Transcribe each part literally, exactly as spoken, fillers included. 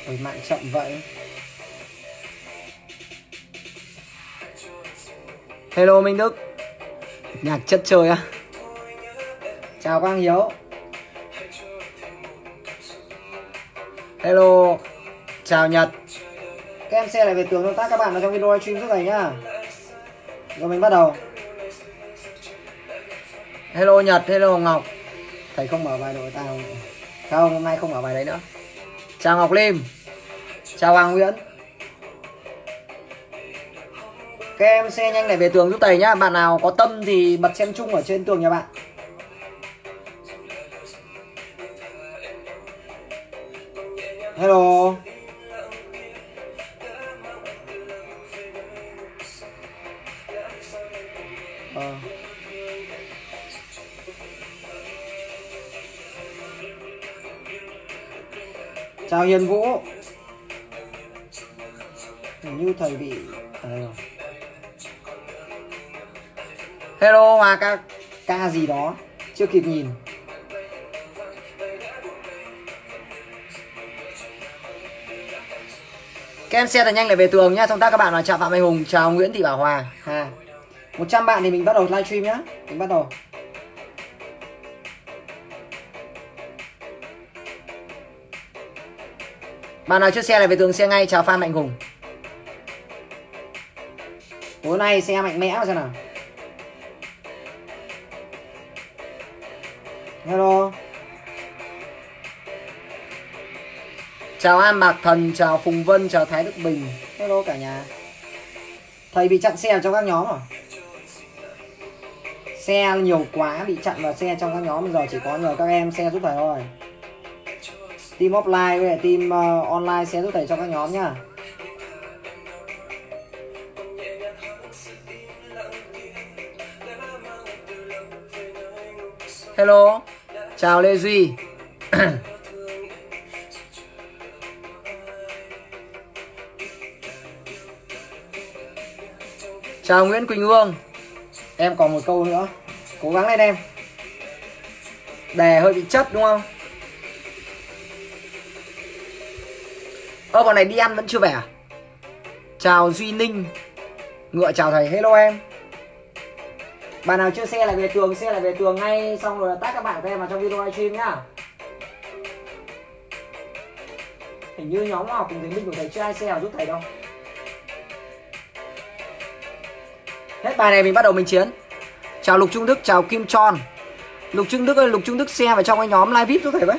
Ôi, mạng chậm vậy. Hello Minh Đức. Nhạc chất chơi á. Chào Quang Hiếu. Hello. Chào Nhật. Các em share lại về tường tương tác các bạn ở trong video livestream giúp thầy nhá. Rồi mình bắt đầu. Hello Nhật, hello Ngọc. Thầy không mở bài đội tao. Không, hôm nay không mở bài đấy nữa. Chào Ngọc Lim. Chào Hoàng Nguyễn. Các em share nhanh lại về tường giúp thầy nhá. Bạn nào có tâm thì bật xem chung ở trên tường nhà bạn. Hello. Ờ. Chào Hiền Vũ. Hình như thầy bị à, hello Hòa ca ca gì đó chưa kịp nhìn. Các em share thật nhanh lại về tường nhá. Xong tác các bạn là chào Phạm Anh Hùng, chào Nguyễn Thị Bảo Hòa. Ha. một trăm bạn thì mình bắt đầu livestream nhá. Mình bắt đầu. Bạn nào chưa share lại về tường share ngay. Chào Phan Mạnh Hùng. Tối nay share mạnh mẽ xem nào. Hello. Chào An Bạc Thần, chào Phùng Vân, chào Thái Đức Bình. Hello cả nhà. Thầy bị chặn xe trong các nhóm à? Xe nhiều quá bị chặn vào xe trong các nhóm, bây giờ chỉ có nhờ các em share giúp thầy thôi. Team offline với team uh, online share giúp thầy trong các nhóm nhá. Hello. Chào Lê Duy. Chào Nguyễn Quỳnh Hương. Em còn một câu nữa. Cố gắng lên em. Đề hơi bị chất đúng không? Ơ bọn này đi ăn vẫn chưa về à? Chào Duy Ninh. Ngựa chào thầy. Hello em. Bạn nào chưa share lại về tường, share lại về tường ngay. Xong rồi tag các bạn của em vào trong video livestream nhá. Hình như nhóm học cùng thầy Minh của thầy chưa ai share giúp thầy đâu. Hết bài này mình bắt đầu mình chiến. Chào Lục Trung Đức, chào Kim Tròn. Lục Trung Đức ơi, Lục Trung Đức share vào trong cái nhóm live vê i pê giúp thầy với.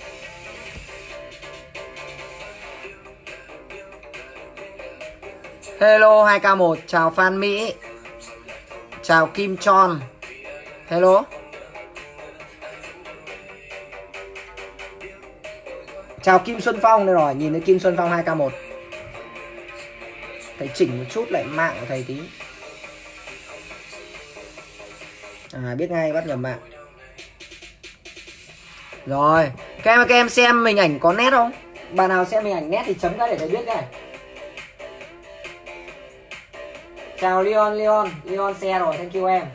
Hello hai k một, chào Phan Mỹ. Chào Kim Tròn. Hello. Chào Kim Xuân Phong. Đây rồi, nhìn thấy Kim Xuân Phong hai k một. Thầy chỉnh một chút lại mạng của thầy tí. À biết ngay bắt nhầm mạng. Rồi, các em các em xem hình ảnh có nét không? Bạn nào xem hình ảnh nét thì chấm cái để thầy biết này. Chào Leon, Leon, Leon share rồi, thank you em.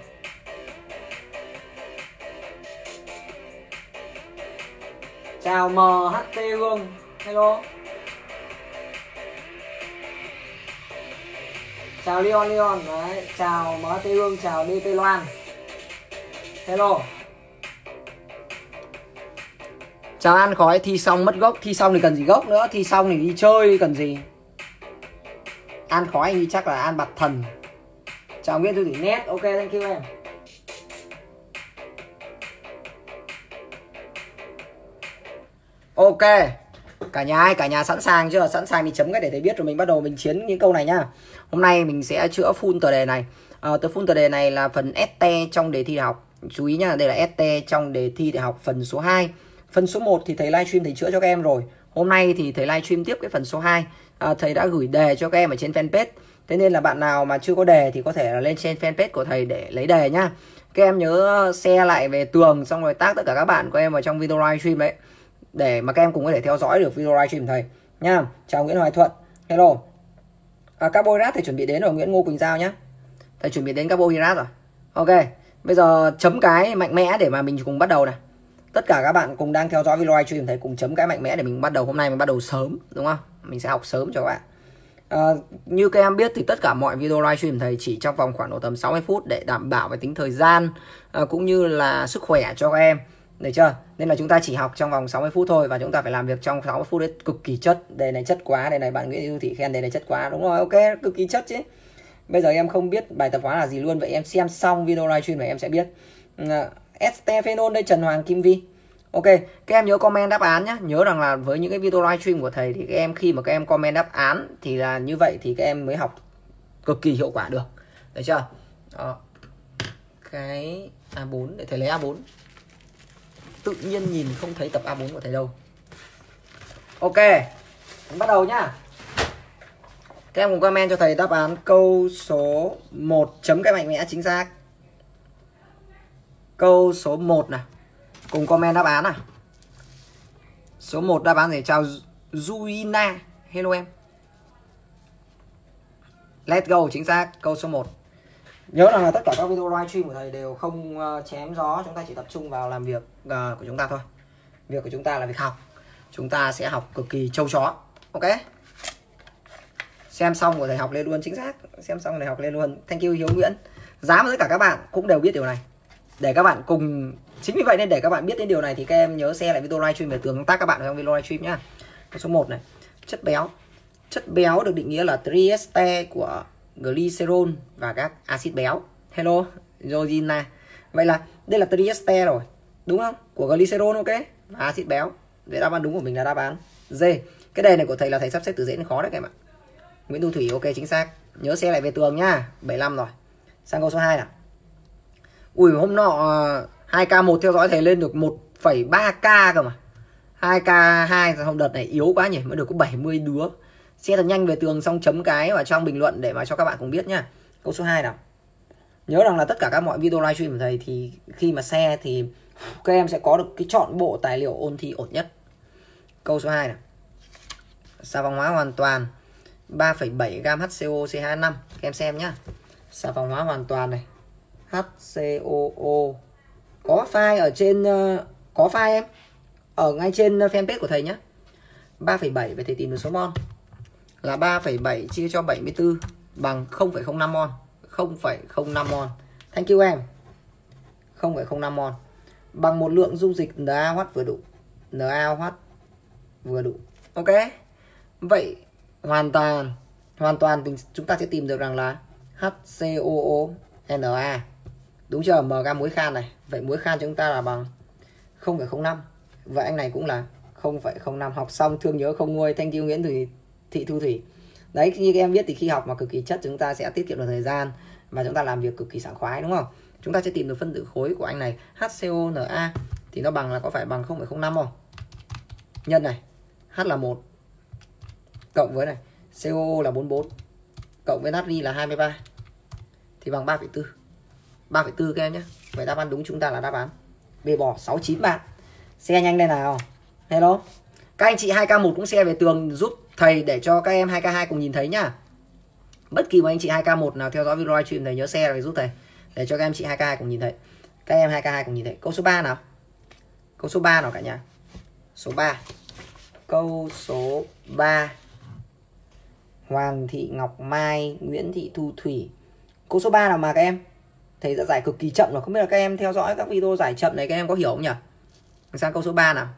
Chào em hát tê Hương, hello. Chào Leon, Leon, đấy, chào em hát tê Hương, chào đê pê Loan. Hello. Chào An Khói, thi xong mất gốc, thi xong thì cần gì gốc nữa, thi xong thì đi chơi cần gì. An Khói thì chắc là An Bạc Thần. Chào Nguyễn Thu Thủy Nét, ok thank you em. Ok. Cả nhà ai, cả nhà sẵn sàng chưa? Sẵn sàng thì chấm cái để thầy biết rồi mình bắt đầu mình chiến những câu này nhá. Hôm nay mình sẽ chữa full tờ đề này. À, tờ full tờ đề này là phần ét tê trong đề thi đại học. Chú ý nhá, đây là ét tê trong đề thi đại học phần số hai. Phần số một thì thầy livestream thầy chữa cho các em rồi. Hôm nay thì thầy livestream tiếp cái phần số hai. À, thầy đã gửi đề cho các em ở trên fanpage. Thế nên là bạn nào mà chưa có đề thì có thể là lên trên fanpage của thầy để lấy đề nhá. Các em nhớ share lại về tường xong rồi tag tất cả các bạn của em vào trong video livestream đấy, để mà các em cùng có thể theo dõi được video livestream thầy nha. Chào Nguyễn Hoài Thuận, hello. À, carbohydrate thầy chuẩn bị đến rồi. Nguyễn Ngô Quỳnh Giao nhá, thầy chuẩn bị đến carbohydrate rồi. Ok, bây giờ chấm cái mạnh mẽ để mà mình cùng bắt đầu này. tất cả các bạn cùng đang theo dõi video livestream thầy cùng chấm cái mạnh mẽ để mình bắt đầu. Hôm nay mình bắt đầu sớm đúng không? Mình sẽ học sớm cho các bạn. À, như các em biết thì tất cả mọi video livestream thầy chỉ trong vòng khoảng độ tầm sáu mươi phút để đảm bảo về tính thời gian à, cũng như là sức khỏe cho các em. Được chưa? Nên là chúng ta chỉ học trong vòng sáu mươi phút thôi, và chúng ta phải làm việc trong sáu mươi phút đấy cực kỳ chất. Đề này chất quá, đề này bạn Nguyễn Thị Thị khen đề này chất quá. Đúng rồi, ok, cực kỳ chất chứ. Bây giờ em không biết bài tập hóa là gì luôn, vậy em xem xong video livestream này em sẽ biết. Uh, Estephenol đây, Trần Hoàng Kim Vi. Ok, các em nhớ comment đáp án nhé. Nhớ rằng là với những cái video livestream của thầy thì các em khi mà các em comment đáp án thì là như vậy thì các em mới học cực kỳ hiệu quả được. Được chưa? Đó. Cái A bốn để thầy lấy A bốn. Tự nhiên nhìn không thấy tập A bốn của thầy đâu. Ok, mình bắt đầu nhá. Các em cùng comment cho thầy đáp án câu số một, chấm cái mạnh mẽ chính xác. Câu số một này. Cùng comment đáp án nào. Số một đáp án gì? Chào Juina. Hello em. Let's go, chính xác. Câu số một. Nhớ rằng là tất cả các video livestream của thầy đều không chém gió. Chúng ta chỉ tập trung vào làm việc uh, của chúng ta thôi. Việc của chúng ta là việc học. Chúng ta sẽ học cực kỳ trâu chó. Ok. Xem xong của thầy học lên luôn, chính xác. Xem xong thầy học lên luôn. Thank you Hiếu Nguyễn. Giá mà tất cả các bạn cũng đều biết điều này. Để các bạn cùng, chính vì vậy nên để các bạn biết đến điều này thì các em nhớ share lại video livestream về tương tác các bạn trong video livestream nhá. Số một này, chất béo. Chất béo được định nghĩa là triester của glycerol và các axit béo. Hello, Georgina. Vậy là đây là triester rồi, đúng không? Của glycerol, ok? Và axit béo. Vậy đáp án đúng của mình là đáp án D. Cái đề này của thầy là thầy sắp xếp từ dễ đến khó đấy các em ạ. Nguyễn Thu Thủy, ok, chính xác. Nhớ share lại về tường nhá. bảy mươi lăm rồi. Sang câu số hai nào. Ui, hôm nọ hai K một theo dõi thầy lên được một phẩy ba K cơ mà. hai K hai hôm đợt này yếu quá nhỉ, mới được có bảy mươi đứa. Share thật nhanh về tường xong chấm cái vào trong bình luận để mà cho các bạn cùng biết nhá. Câu số hai nào. Nhớ rằng là tất cả các mọi video livestream của thầy thì khi mà share thì các em sẽ có được cái chọn bộ tài liệu ôn thi ổn nhất. Câu số hai nào. Xà phòng hóa hoàn toàn ba phẩy bảy gam hát xê o xê hai năm. Các em xem nhá. Xà phòng hóa hoàn toàn này. hát xê o o. Có file ở trên uh, có file em. Ở ngay trên fanpage của thầy nhé. ba phẩy bảy, vậy thầy tìm được số mol. Là ba phẩy bảy chia cho bảy mươi tư bằng không phẩy không năm mol. không phẩy không năm mol. Thank you em. không phẩy không năm mol. Bằng một lượng dung dịch NaOH vừa đủ. NaOH vừa đủ. Ok. Vậy hoàn toàn hoàn toàn thì chúng ta sẽ tìm được rằng là hát xê o o Na. Đúng chưa? M gam muối khan này. Vậy muối khan chúng ta là bằng không phẩy không năm. Vậy anh này cũng là không phẩy không năm. Học xong thương nhớ không nguôi. Thank you Nguyễn Thủy, Thị Thu Thủy. Đấy, như các em biết thì khi học mà cực kỳ chất chúng ta sẽ tiết kiệm được thời gian và chúng ta làm việc cực kỳ sảng khoái, đúng không? Chúng ta sẽ tìm được phân tử khối của anh này HCONa thì nó bằng là có phải bằng không phẩy không năm không? Nhân này, H là một cộng với này, xê o o là bốn mươi bốn cộng với natri là hai mươi ba thì bằng ba phẩy bốn. ba phẩy bốn các em nhé. Vậy đáp án đúng chúng ta là đáp án B bò sáu chín bạn. Share nhanh đây nào. Hello. Các anh chị hai K một cũng share về tường giúp thầy để cho các em hai K hai cùng nhìn thấy nhá. Bất kỳ một anh chị hai K một nào theo dõi video livestream thầy nhớ share rồi giúp thầy để cho các em chị hai K hai cùng nhìn thấy. Các em hai K hai cùng nhìn thấy. Câu số ba nào. Câu số ba nào cả nhà. Số ba. Câu số ba. Hoàng Thị Ngọc Mai, Nguyễn Thị Thu Thủy. Câu số ba nào mà các em? Thầy đã giải cực kỳ chậm rồi, không biết là các em theo dõi các video giải chậm này các em có hiểu không nhỉ? Sang câu số ba nào.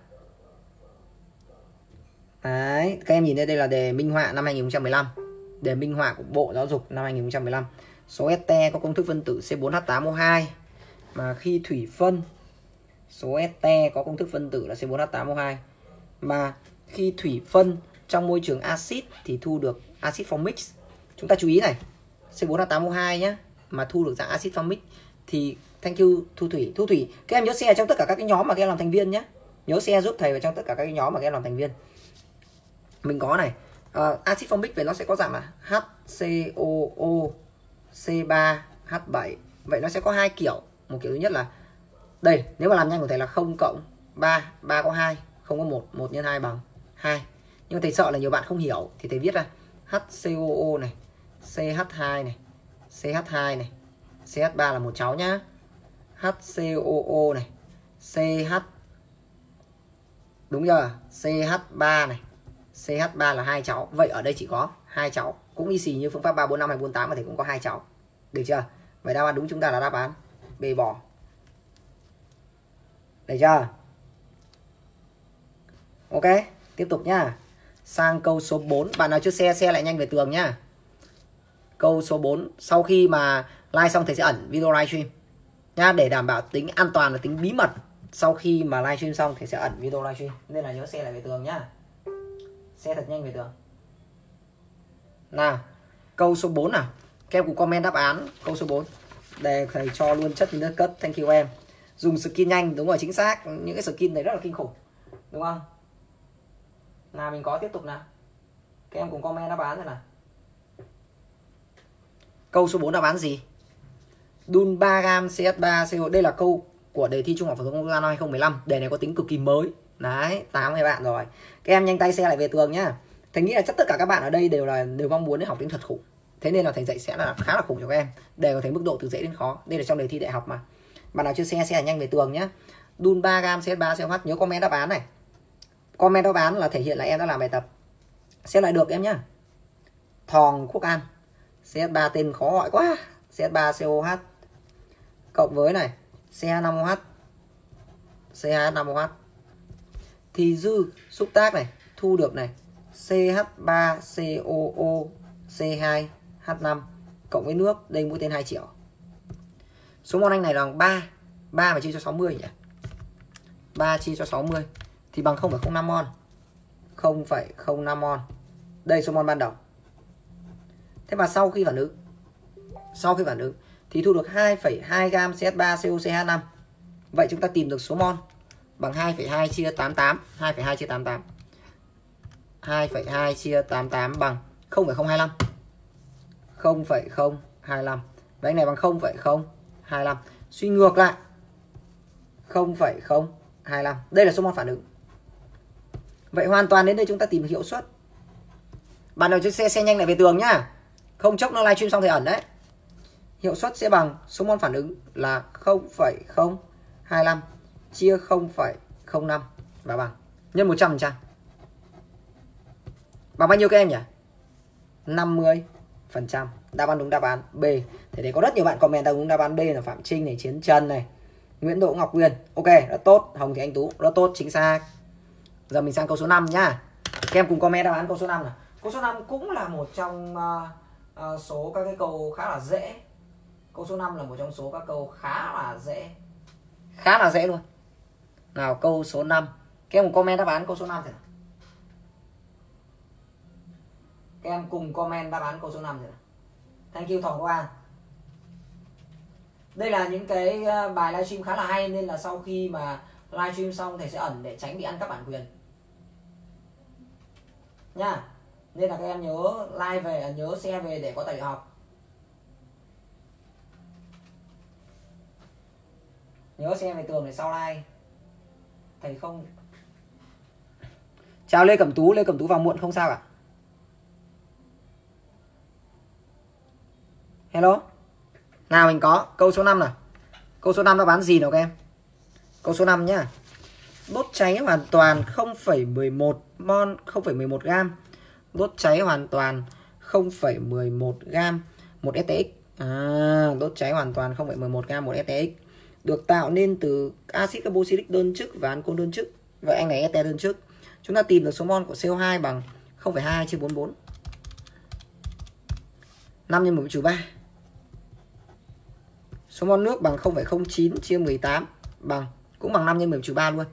Đấy, các em nhìn đây, đây là đề minh họa năm hai nghìn không trăm mười lăm. Đề minh họa của Bộ Giáo dục năm hai nghìn không trăm mười lăm. Số este có công thức phân tử C bốn H tám O hai. Mà khi thủy phân, số este có công thức phân tử là C bốn H tám O hai. Mà khi thủy phân trong môi trường axit thì thu được axit formic. Chúng ta chú ý này, C bốn H tám O hai nhé, mà thu được dạng axit formic thì thank you Thu Thủy. Thu Thủy, các em nhớ share trong tất cả các cái nhóm mà các em làm thành viên nhé. Nhớ share giúp thầy vào trong tất cả các cái nhóm mà các em làm thành viên. Mình có này, uh, axit formic về nó sẽ có dạng là HCOO C ba H bảy. Vậy nó sẽ có hai kiểu. Một kiểu thứ nhất là đây, nếu mà làm nhanh của thầy là không cộng ba, ba có hai, không có một, một nhân hai bằng hai. Nhưng mà thầy sợ là nhiều bạn không hiểu thì thầy viết ra HCOO này, C H hai này, C H hai này, C H ba là một cháu nhá. HCOO này, C H Đúng chưa? xê hát ba này, xê hát ba là hai cháu. Vậy ở đây chỉ có hai cháu. Cũng y xì như phương pháp ba bốn năm hay bốn tám, mà thì cũng có hai cháu. Được chưa? Vậy đáp án đúng chúng ta là đáp án B bò. Được chưa? Ok, tiếp tục nhá. Sang câu số bốn. Bạn nào chưa share, share lại nhanh về tường nhá. Câu số bốn. Sau khi mà like xong thầy sẽ ẩn video livestream nhá, để đảm bảo tính an toàn và tính bí mật. Sau khi mà livestream xong thầy sẽ ẩn video livestream, nên là nhớ share lại về tường nhá. Share thật nhanh về tường. Nào, câu số bốn nào. Các em cùng comment đáp án câu số bốn để thầy cho luôn chất nước cất. Thank you em. Dùng skin nhanh, đúng rồi, chính xác. Những cái skin này rất là kinh khủng, đúng không? Nào mình có tiếp tục nào. Các em cùng comment đáp án rồi nào. Câu số bốn đáp án gì? Đun ba gam xê ét ba xê o. Đây là câu của đề thi Trung học phổ thông quốc gia năm hai không một năm. Đề này có tính cực kỳ mới. Đấy, tám mươi bạn rồi. Các em nhanh tay share lại về tường nhá. Thầy nghĩ là chắc tất cả các bạn ở đây đều là đều mong muốn để học tiếng thật khủng. Thế nên là thầy dạy sẽ là khá là khủng cho các em. Đề có thể mức độ từ dễ đến khó. Đây là trong đề thi đại học mà. Bạn nào chưa share, share nhanh về tường nhá. Đun ba gam xê ét ba xê o hát. Nhớ comment đáp án này. Comment đáp án là thể hiện là em đã làm bài tập. Xem lại được em nhá. Thòng Quốc An. xê ét ba tên khó gọi quá. xê ét ba xê o hát cộng với này xê hai năm o hát, xê hai năm o hát thì dư xúc tác này thu được này xê hát ba xê o o xê hai hát năm cộng với nước, đây mũi tên hai triệu. Số mol anh này là bằng ba. ba mà chia cho sáu mươi nhỉ? ba chia cho sáu mươi thì bằng không phẩy không năm mol. không phẩy không năm mol. Đây số mol ban đầu. Thế mà sau khi phản ứng sau khi phản ứng thì thu được hai phẩy hai gam xê ét ba xê o xê hai năm. Vậy chúng ta tìm được số mol bằng hai phẩy hai chia tám mươi tám. hai phẩy hai chia tám mươi tám. hai phẩy hai chia tám mươi tám bằng không phẩy không hai lăm. không phẩy không hai lăm. Và anh này bằng không phẩy không hai lăm. Suy ngược lại không phẩy không hai lăm. Đây là số mol phản ứng. Vậy hoàn toàn đến đây chúng ta tìm được hiệu suất. Bạn nào chơi xe xe nhanh lại về tường nhá. Không chốc nó livestream xong thì ẩn đấy. Hiệu suất sẽ bằng số mol phản ứng là không phẩy không hai lăm chia không phẩy không năm và bằng nhân một trăm phần trăm. Bằng bao nhiêu các em nhỉ? năm mươi phần trăm. Đáp án đúng đáp án B. Thế đấy có rất nhiều bạn comment đáp đúng đáp án B là Phạm Trinh này, Chiến Trần này, Nguyễn Đỗ Ngọc Nguyên. Ok, rất tốt. Hồng Thị Anh Tú, rất tốt, chính xác. Giờ mình sang câu số năm nhá. Các em cùng comment đáp án câu số năm nào. Câu số năm cũng là một trong uh, uh, số các cái câu khá là dễ. Câu số năm là một trong số các câu khá là dễ. Khá là dễ luôn. Nào câu số năm. Các em cùng comment đáp án câu số năm thế nào. Các em cùng comment đáp án câu số năm thế nào. Thank you Thòng Hoa. Đây là những cái bài livestream khá là hay, nên là sau khi mà livestream xong thầy sẽ ẩn để tránh bị ăn cắp bản quyền nha. Nên là các em nhớ like về, nhớ share về để có tài liệu học. Nhớ share về tường để sau like thầy không. Chào Lê Cẩm Tú. Lê Cẩm Tú vào muộn không sao cả. Hello. Nào mình có câu số năm nào. Câu số năm nó bán gì nào các em? Câu số năm nhá. Đốt cháy hoàn toàn không phẩy mười một mol, không phẩy mười một gam. Đốt cháy hoàn toàn không phẩy mười một gam một ét tê ích. À, đốt cháy hoàn toàn không phẩy mười một gam một ét tê ích được tạo nên từ axit carboxylic đơn chức và ancol đơn chức. Vậy anh này ete đơn chức. Chúng ta tìm được số mol của xê o hai bằng không phẩy hai chia bốn mươi bốn. năm nhân một trừ ba. Số mol nước bằng không phẩy không chín chia mười tám bằng cũng bằng năm nhân mười trừ ba luôn.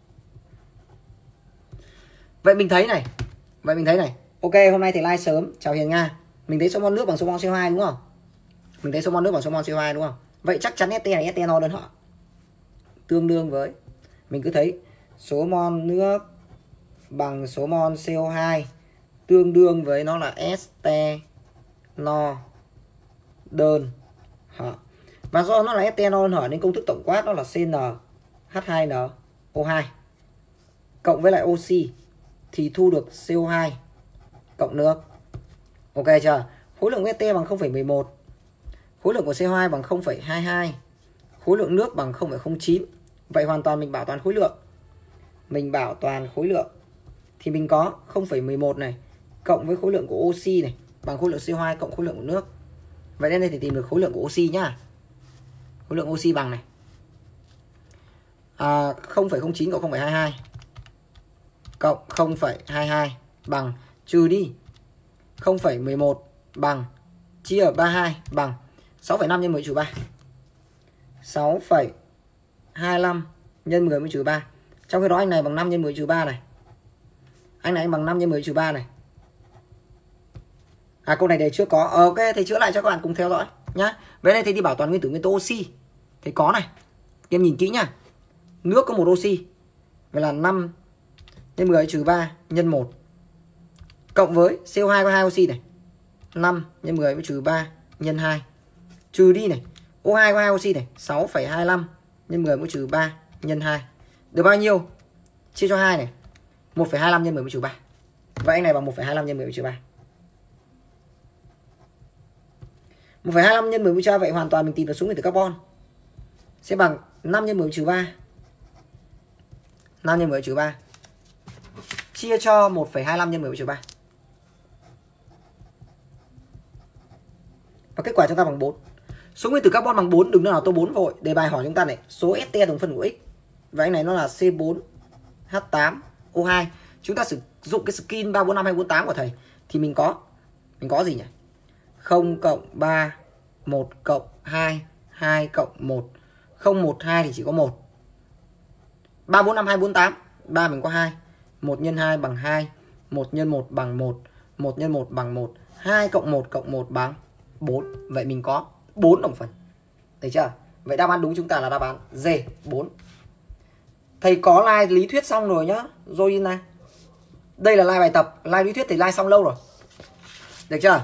Vậy mình thấy này. Vậy mình thấy này. Ok, hôm nay thầy like sớm. Chào Hiền Nga. Mình thấy số mol nước bằng số mol xê o hai đúng không? Mình thấy số mol nước bằng số mol xê o hai đúng không? Vậy chắc chắn ét tê này ethanol đơn họ. Tương đương với mình cứ thấy số mol nước bằng số mol xê o hai tương đương với nó là ethanol đơn họ. Và do nó là ethanol đơn họ nên công thức tổng quát nó là xê en hát hai en o hai cộng với lại oxy thì thu được xê o hai cộng nước. Ok chưa? Khối lượng ét tê bằng không phẩy mười một. Khối lượng của xê o hai bằng không phẩy hai mươi hai. Khối lượng nước bằng không phẩy không chín. Vậy hoàn toàn mình bảo toàn khối lượng. mình bảo toàn khối lượng thì mình có không phẩy mười một này cộng với khối lượng của oxy này bằng khối lượng xê o hai cộng khối lượng của nước. Vậy nên đây thì tìm được khối lượng của oxy nhá. Khối lượng oxy bằng này à, không phẩy không chín cộng không phẩy hai hai cộng không phẩy hai hai bằng trừ đi không phẩy mười một bằng chia ở ba mươi hai bằng sáu phẩy năm nhân mười trừ ba. sáu phẩy hai lăm nhân mười trừ ba. Trong khi đó anh này bằng năm nhân mười trừ ba này. Anh này bằng năm nhân mười trừ ba này. À câu này đề trước có. Ok, thầy chữa lại cho các bạn cùng theo dõi nhá. Vậy đây thầy đi bảo toàn nguyên tử nguyên tố oxy. Thầy có này. Các em nhìn kỹ nhá. Nước có một oxy. Vậy là năm nhân mười trừ ba nhân một. Cộng với xê o hai có hai oxy này. năm nhân mười trừ ba nhân hai. Trừ đi này. o hai có hai oxy này. sáu phẩy hai lăm nhân mười trừ ba nhân hai. Được bao nhiêu? Chia cho hai này. một phẩy hai lăm nhân mười trừ ba. Vậy anh này bằng một phẩy hai lăm nhân mười trừ ba. một phẩy hai lăm nhân mười trừ ba, vậy hoàn toàn mình tìm được số nguyên tử carbon sẽ bằng năm nhân mười trừ ba. năm nhân mười trừ ba chia cho một phẩy hai lăm nhân mười trừ ba. Và kết quả chúng ta bằng bốn. Số nguyên tử carbon bằng bốn, đừng nào tô bốn vội. Đề bài hỏi chúng ta này, số St đồng phân của X. Và anh này nó là C bốn H tám O hai. Chúng ta sử dụng cái skin ba bốn năm hai bốn tám của thầy thì mình có mình có gì nhỉ? không cộng ba, một cộng hai, hai cộng một, không một hai thì chỉ có một. ba bốn năm hai bốn tám, ba mình có hai, một nhân hai bằng hai, một nhân một bằng một, một nhân một bằng một, hai cộng một cộng một bằng bốn. Vậy mình có bốn đồng phân. Thấy chưa? Vậy đáp án đúng chúng ta là đáp án D bốn. Thầy có like lý thuyết xong rồi nhá. Rồi này. Đây là like bài tập, like lý thuyết thì like xong lâu rồi. Được chưa?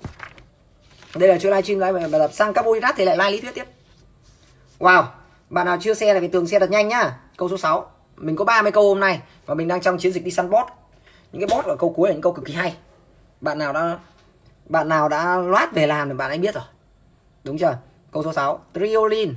Đây là chưa livestream like bài tập, sang carbohydrate thì lại like lý thuyết tiếp. Wow, bạn nào chưa share là cái tường share thật nhanh nhá. Câu số sáu. Mình có ba mươi câu hôm nay và mình đang trong chiến dịch đi săn bot. Những cái bot ở câu cuối là những câu cực kỳ hay. Bạn nào đã bạn nào đã loát về làm thì bạn ấy biết rồi. Đúng chưa? Câu số sáu. Triolin.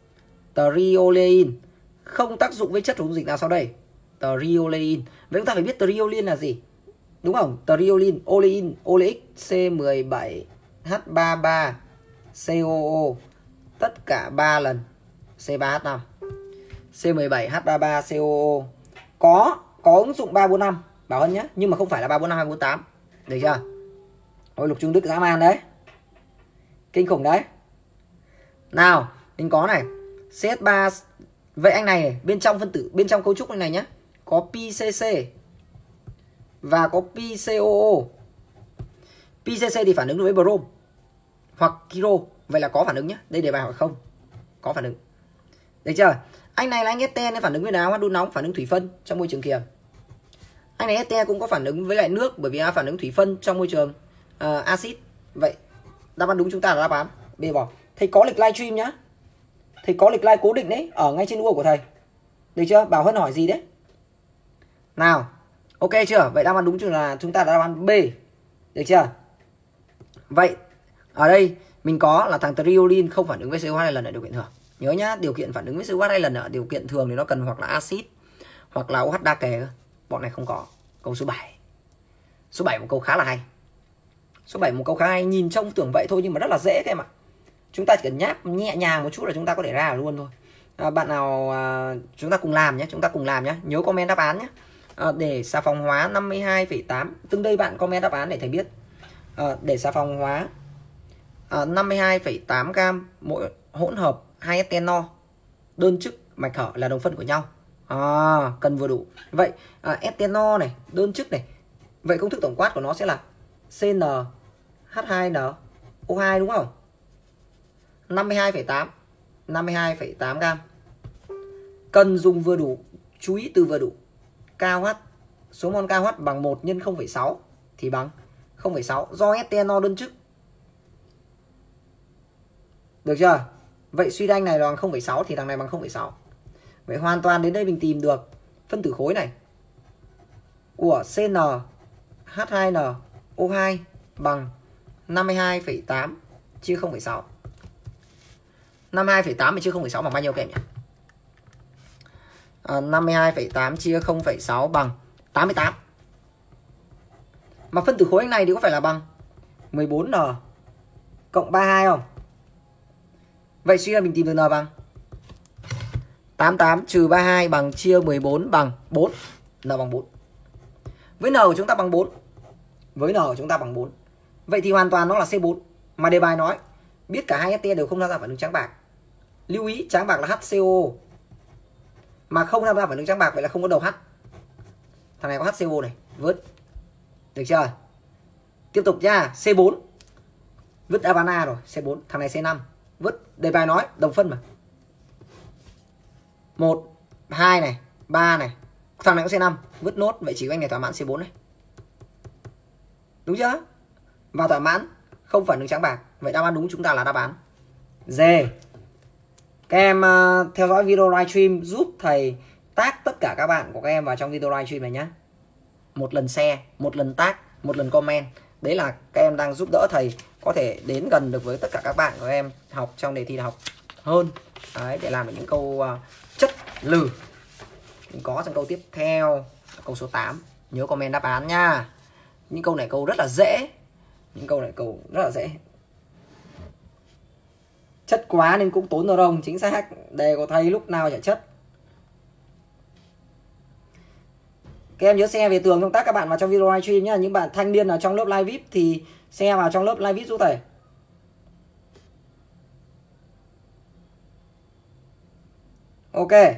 Triolein không tác dụng với chất dung dịch nào sau đây? Triolein. Vậy chúng ta phải biết triolin là gì? Đúng không? Triolin, olein, oleic, C mười bảy H ba mươi ba C O O. Tất cả ba lần C ba H năm. C mười bảy H ba mươi ba C O O. Có có ứng dụng ba bốn năm Bảo Hân nhé, nhưng mà không phải là ba bốn năm hai bốn tám. Được chưa? Ôi Lục Trung Đức dã man đấy. Kinh khủng đấy. Nào, mình có này, C H ba. Vậy anh này bên trong phân tử, bên trong cấu trúc này nhé, có pi xê xê và có pi xê o o. pi xê xê thì phản ứng với brom hoặc kiro. Vậy là có phản ứng nhé. Đây đề bài hỏi không. Có phản ứng. Được chưa? Anh này là anh eten phản ứng với nào? Hydro nóng, phản ứng thủy phân trong môi trường kiềm. Anh này eten cũng có phản ứng với lại nước, bởi vì phản ứng thủy phân trong môi trường uh, axit. Vậy đáp án đúng chúng ta là đáp án B bỏ. Thầy có lịch livestream nhá. Thầy có lịch live cố định đấy, ở ngay trên u của thầy. Được chưa? Bảo Hân hỏi gì đấy? Nào, ok chưa? Vậy đáp án đúng là chúng ta là đáp án B. Được chưa? Vậy ở đây mình có là thằng triolin không phản ứng với xê o hai lần ở điều kiện thường. Nhớ nhá, điều kiện phản ứng với xê o hai lần ở điều kiện thường thì nó cần hoặc là axit hoặc là OH đa kề. Bọn này không có. Câu số bảy. Số bảy một câu khá là hay. Số bảy một câu khá hay, nhìn trông tưởng vậy thôi nhưng mà rất là dễ các em ạ. Chúng ta chỉ cần nháp nhẹ nhàng một chút là chúng ta có thể ra luôn thôi. À, bạn nào à, chúng ta cùng làm nhé, chúng ta cùng làm nhé. Nhớ comment đáp án nhé. À, để xà phòng hóa năm mươi hai phẩy tám. Từng đây bạn comment đáp án để thầy biết. À, để xà phòng hóa à, năm mươi hai phẩy tám gam mỗi hỗn hợp hai etanol đơn chức mạch hở là đồng phân của nhau. À, cần vừa đủ. Vậy à, etanol này, đơn chức này. Vậy công thức tổng quát của nó sẽ là xê en H hai N O hai đúng không? năm mươi hai phẩy tám năm mươi hai phẩy tám gam. Cần dùng vừa đủ, chú ý từ vừa đủ. KH, số mol KH bằng một nhân không phẩy sáu thì bằng không phẩy sáu do etanol đơn chức. Được chưa? Vậy suy ra anh này là bằng không phẩy sáu thì thằng này bằng không phẩy sáu. Vậy hoàn toàn đến đây mình tìm được phân tử khối này của xê en H hai N O hai bằng năm mươi hai phẩy tám chia không phẩy sáu. năm mươi hai phẩy tám chia không phẩy sáu bằng bao nhiêu các em nhỉ? à, năm mươi hai phẩy tám chia không phẩy sáu bằng tám mươi tám. Mà phân tử khối anh này thì có phải là bằng mười bốn n cộng ba mươi hai không? Vậy suy ra mình tìm được n bằng tám mươi tám trừ ba mươi hai bằng chia mười bốn bằng bốn. N bằng bốn. Với n của chúng ta bằng bốn. Với n của chúng ta bằng bốn. Vậy thì hoàn toàn nó là C bốn. Mà đề bài nói biết cả hai ét tê đều không tham gia phản ứng trắng bạc. Lưu ý trắng bạc là hát xê o. Mà không tham gia phản ứng trắng bạc vậy là không có đầu H. Thằng này có hát xê o này, vứt. Được chưa? Tiếp tục nha, C bốn. Vứt đáp án A rồi, C bốn. Thằng này C năm. Vứt. Đề bài nói đồng phân mà. một, hai này, ba này. Thằng này có C năm, vứt nốt. Vậy chỉ có anh này thỏa mãn C bốn này. Đúng chưa? Và thỏa mãn không phản ứng trắng bạc. Vậy đáp án đúng chúng ta là đáp án D. Các em uh, theo dõi video livestream giúp thầy tag tất cả các bạn của các em vào trong video livestream này nhé. Một lần share, một lần tag, một lần comment. Đấy là các em đang giúp đỡ thầy có thể đến gần được với tất cả các bạn của em học trong đề thi đại học hơn. Đấy, để làm được những câu uh, chất lử. Mình có trong câu tiếp theo, câu số tám. Nhớ comment đáp án nha. Những câu này câu rất là dễ. Những câu này câu rất là dễ. Chất quá nên cũng tốn neuron. Chính xác. Đề của thầy lúc nào chả chất. Các em nhớ share về tường công tác các bạn vào trong video livestream nhé. Những bạn thanh niên ở trong lớp live vê i pê thì share vào trong lớp live vê i pê giúp thầy. Ok.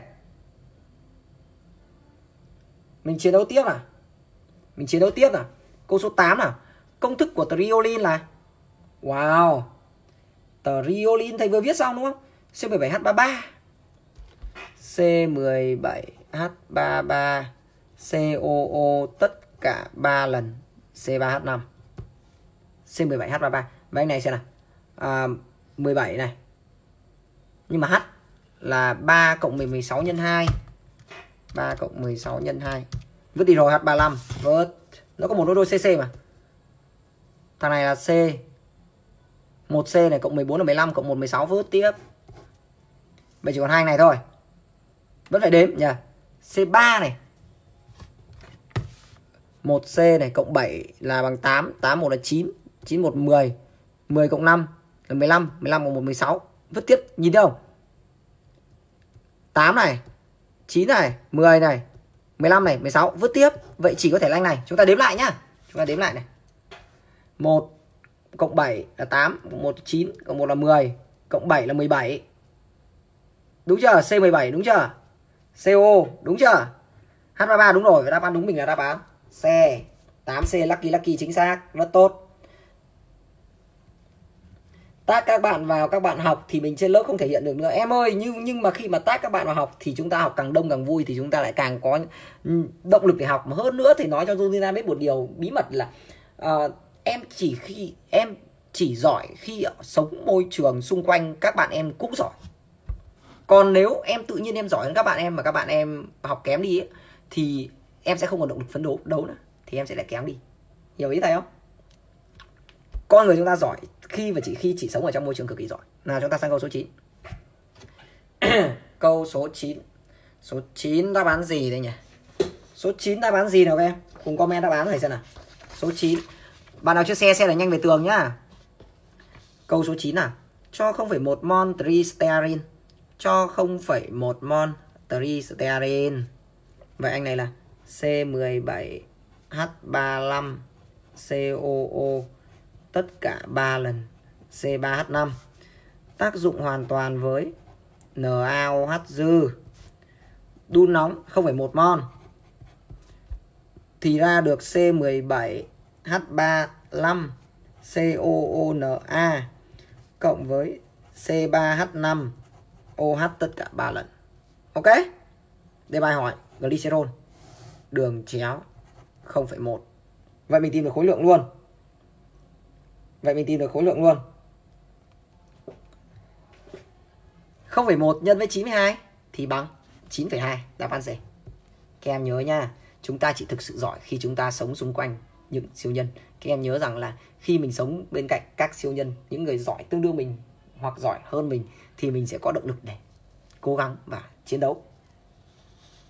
Mình chiến đấu tiếp nào. Mình chiến đấu tiếp nào. Câu số tám nào. Công thức của triolin là wow. Triolin thầy vừa viết xong đúng không? C mười bảy H ba mươi ba. C mười bảy H ba mươi ba C O O tất cả ba lần C ba H năm. C mười bảy H ba mươi ba. Và anh này xem nào. À, mười bảy này. Nhưng mà H là ba cộng mười sáu nhân hai. ba cộng mười sáu nhân hai. Vứt đi rồi H ba mươi lăm. Vứt. Nó có một đôi đôi C C mà. Thằng này là C. một C này cộng mười bốn là mười lăm cộng một mười sáu vứt tiếp. Vậy chỉ còn hai này thôi. Vẫn phải đếm nhỉ. C ba này. một C này cộng bảy là bằng tám, tám một là chín, chín một mười, mười cộng năm là mười lăm, mười lăm cộng một mười sáu. Vứt tiếp, nhìn thấy không? tám này, chín này, mười này, mười lăm này, mười sáu, vứt tiếp. Vậy chỉ có thể là anh này, chúng ta đếm lại nhá. Chúng ta đếm lại này. một cộng bảy là tám, cộng một là chín, cộng một là mười, cộng bảy là mười bảy. Đúng chưa? C mười bảy đúng chưa? C O đúng chưa? H ba mươi ba đúng rồi, và đáp án đúng mình là đáp án C. tám C lucky lucky chính xác, rất tốt. Tag các bạn vào các bạn học thì mình trên lớp không thể hiện được nữa em ơi, nhưng nhưng mà khi mà tag các bạn vào học thì chúng ta học càng đông càng vui, thì chúng ta lại càng có động lực để học. Mà hơn nữa thì nói cho Junina biết một điều bí mật là uh, em chỉ khi em chỉ giỏi khi sống môi trường xung quanh các bạn em cũng giỏi. Còn nếu em tự nhiên em giỏi hơn các bạn em mà các bạn em học kém đi ấy, thì em sẽ không còn động lực phấn đấu đấu nữa, thì em sẽ lại kém đi. Hiểu ý thầy không? Con người chúng ta giỏi khi và chỉ khi chỉ sống ở trong môi trường cực kỳ giỏi. Nào chúng ta sang câu số chín. Câu số chín. Số chín đáp án gì đây nhỉ? Số chín đáp án gì nào các em? Cùng comment đáp án thầy xem nào. Số chín. Bạn nào chưa xe xe là nhanh về tường nhá. Câu số chín nào. Cho không phẩy một mol tristearin. Cho không phẩy một mol tristearin. Vậy anh này là C mười bảy H ba mươi lăm C O O tất cả ba lần C ba H năm. Tác dụng hoàn toàn với NaOH dư. Đun nóng không phẩy một mol. Thì ra được C mười bảy H ba mươi lăm C O O N A cộng với C ba H năm O H tất cả ba lần. Ok. Đề bài hỏi glycerol đường chéo không phẩy một. Vậy mình tìm được khối lượng luôn. Vậy mình tìm được khối lượng luôn. không phẩy một nhân với chín mươi hai thì bằng chín phẩy hai, đáp án C. Các em nhớ nha, chúng ta chỉ thực sự giỏi khi chúng ta sống xung quanh những siêu nhân. Các em nhớ rằng là khi mình sống bên cạnh các siêu nhân, những người giỏi tương đương mình hoặc giỏi hơn mình, thì mình sẽ có động lực để cố gắng và chiến đấu.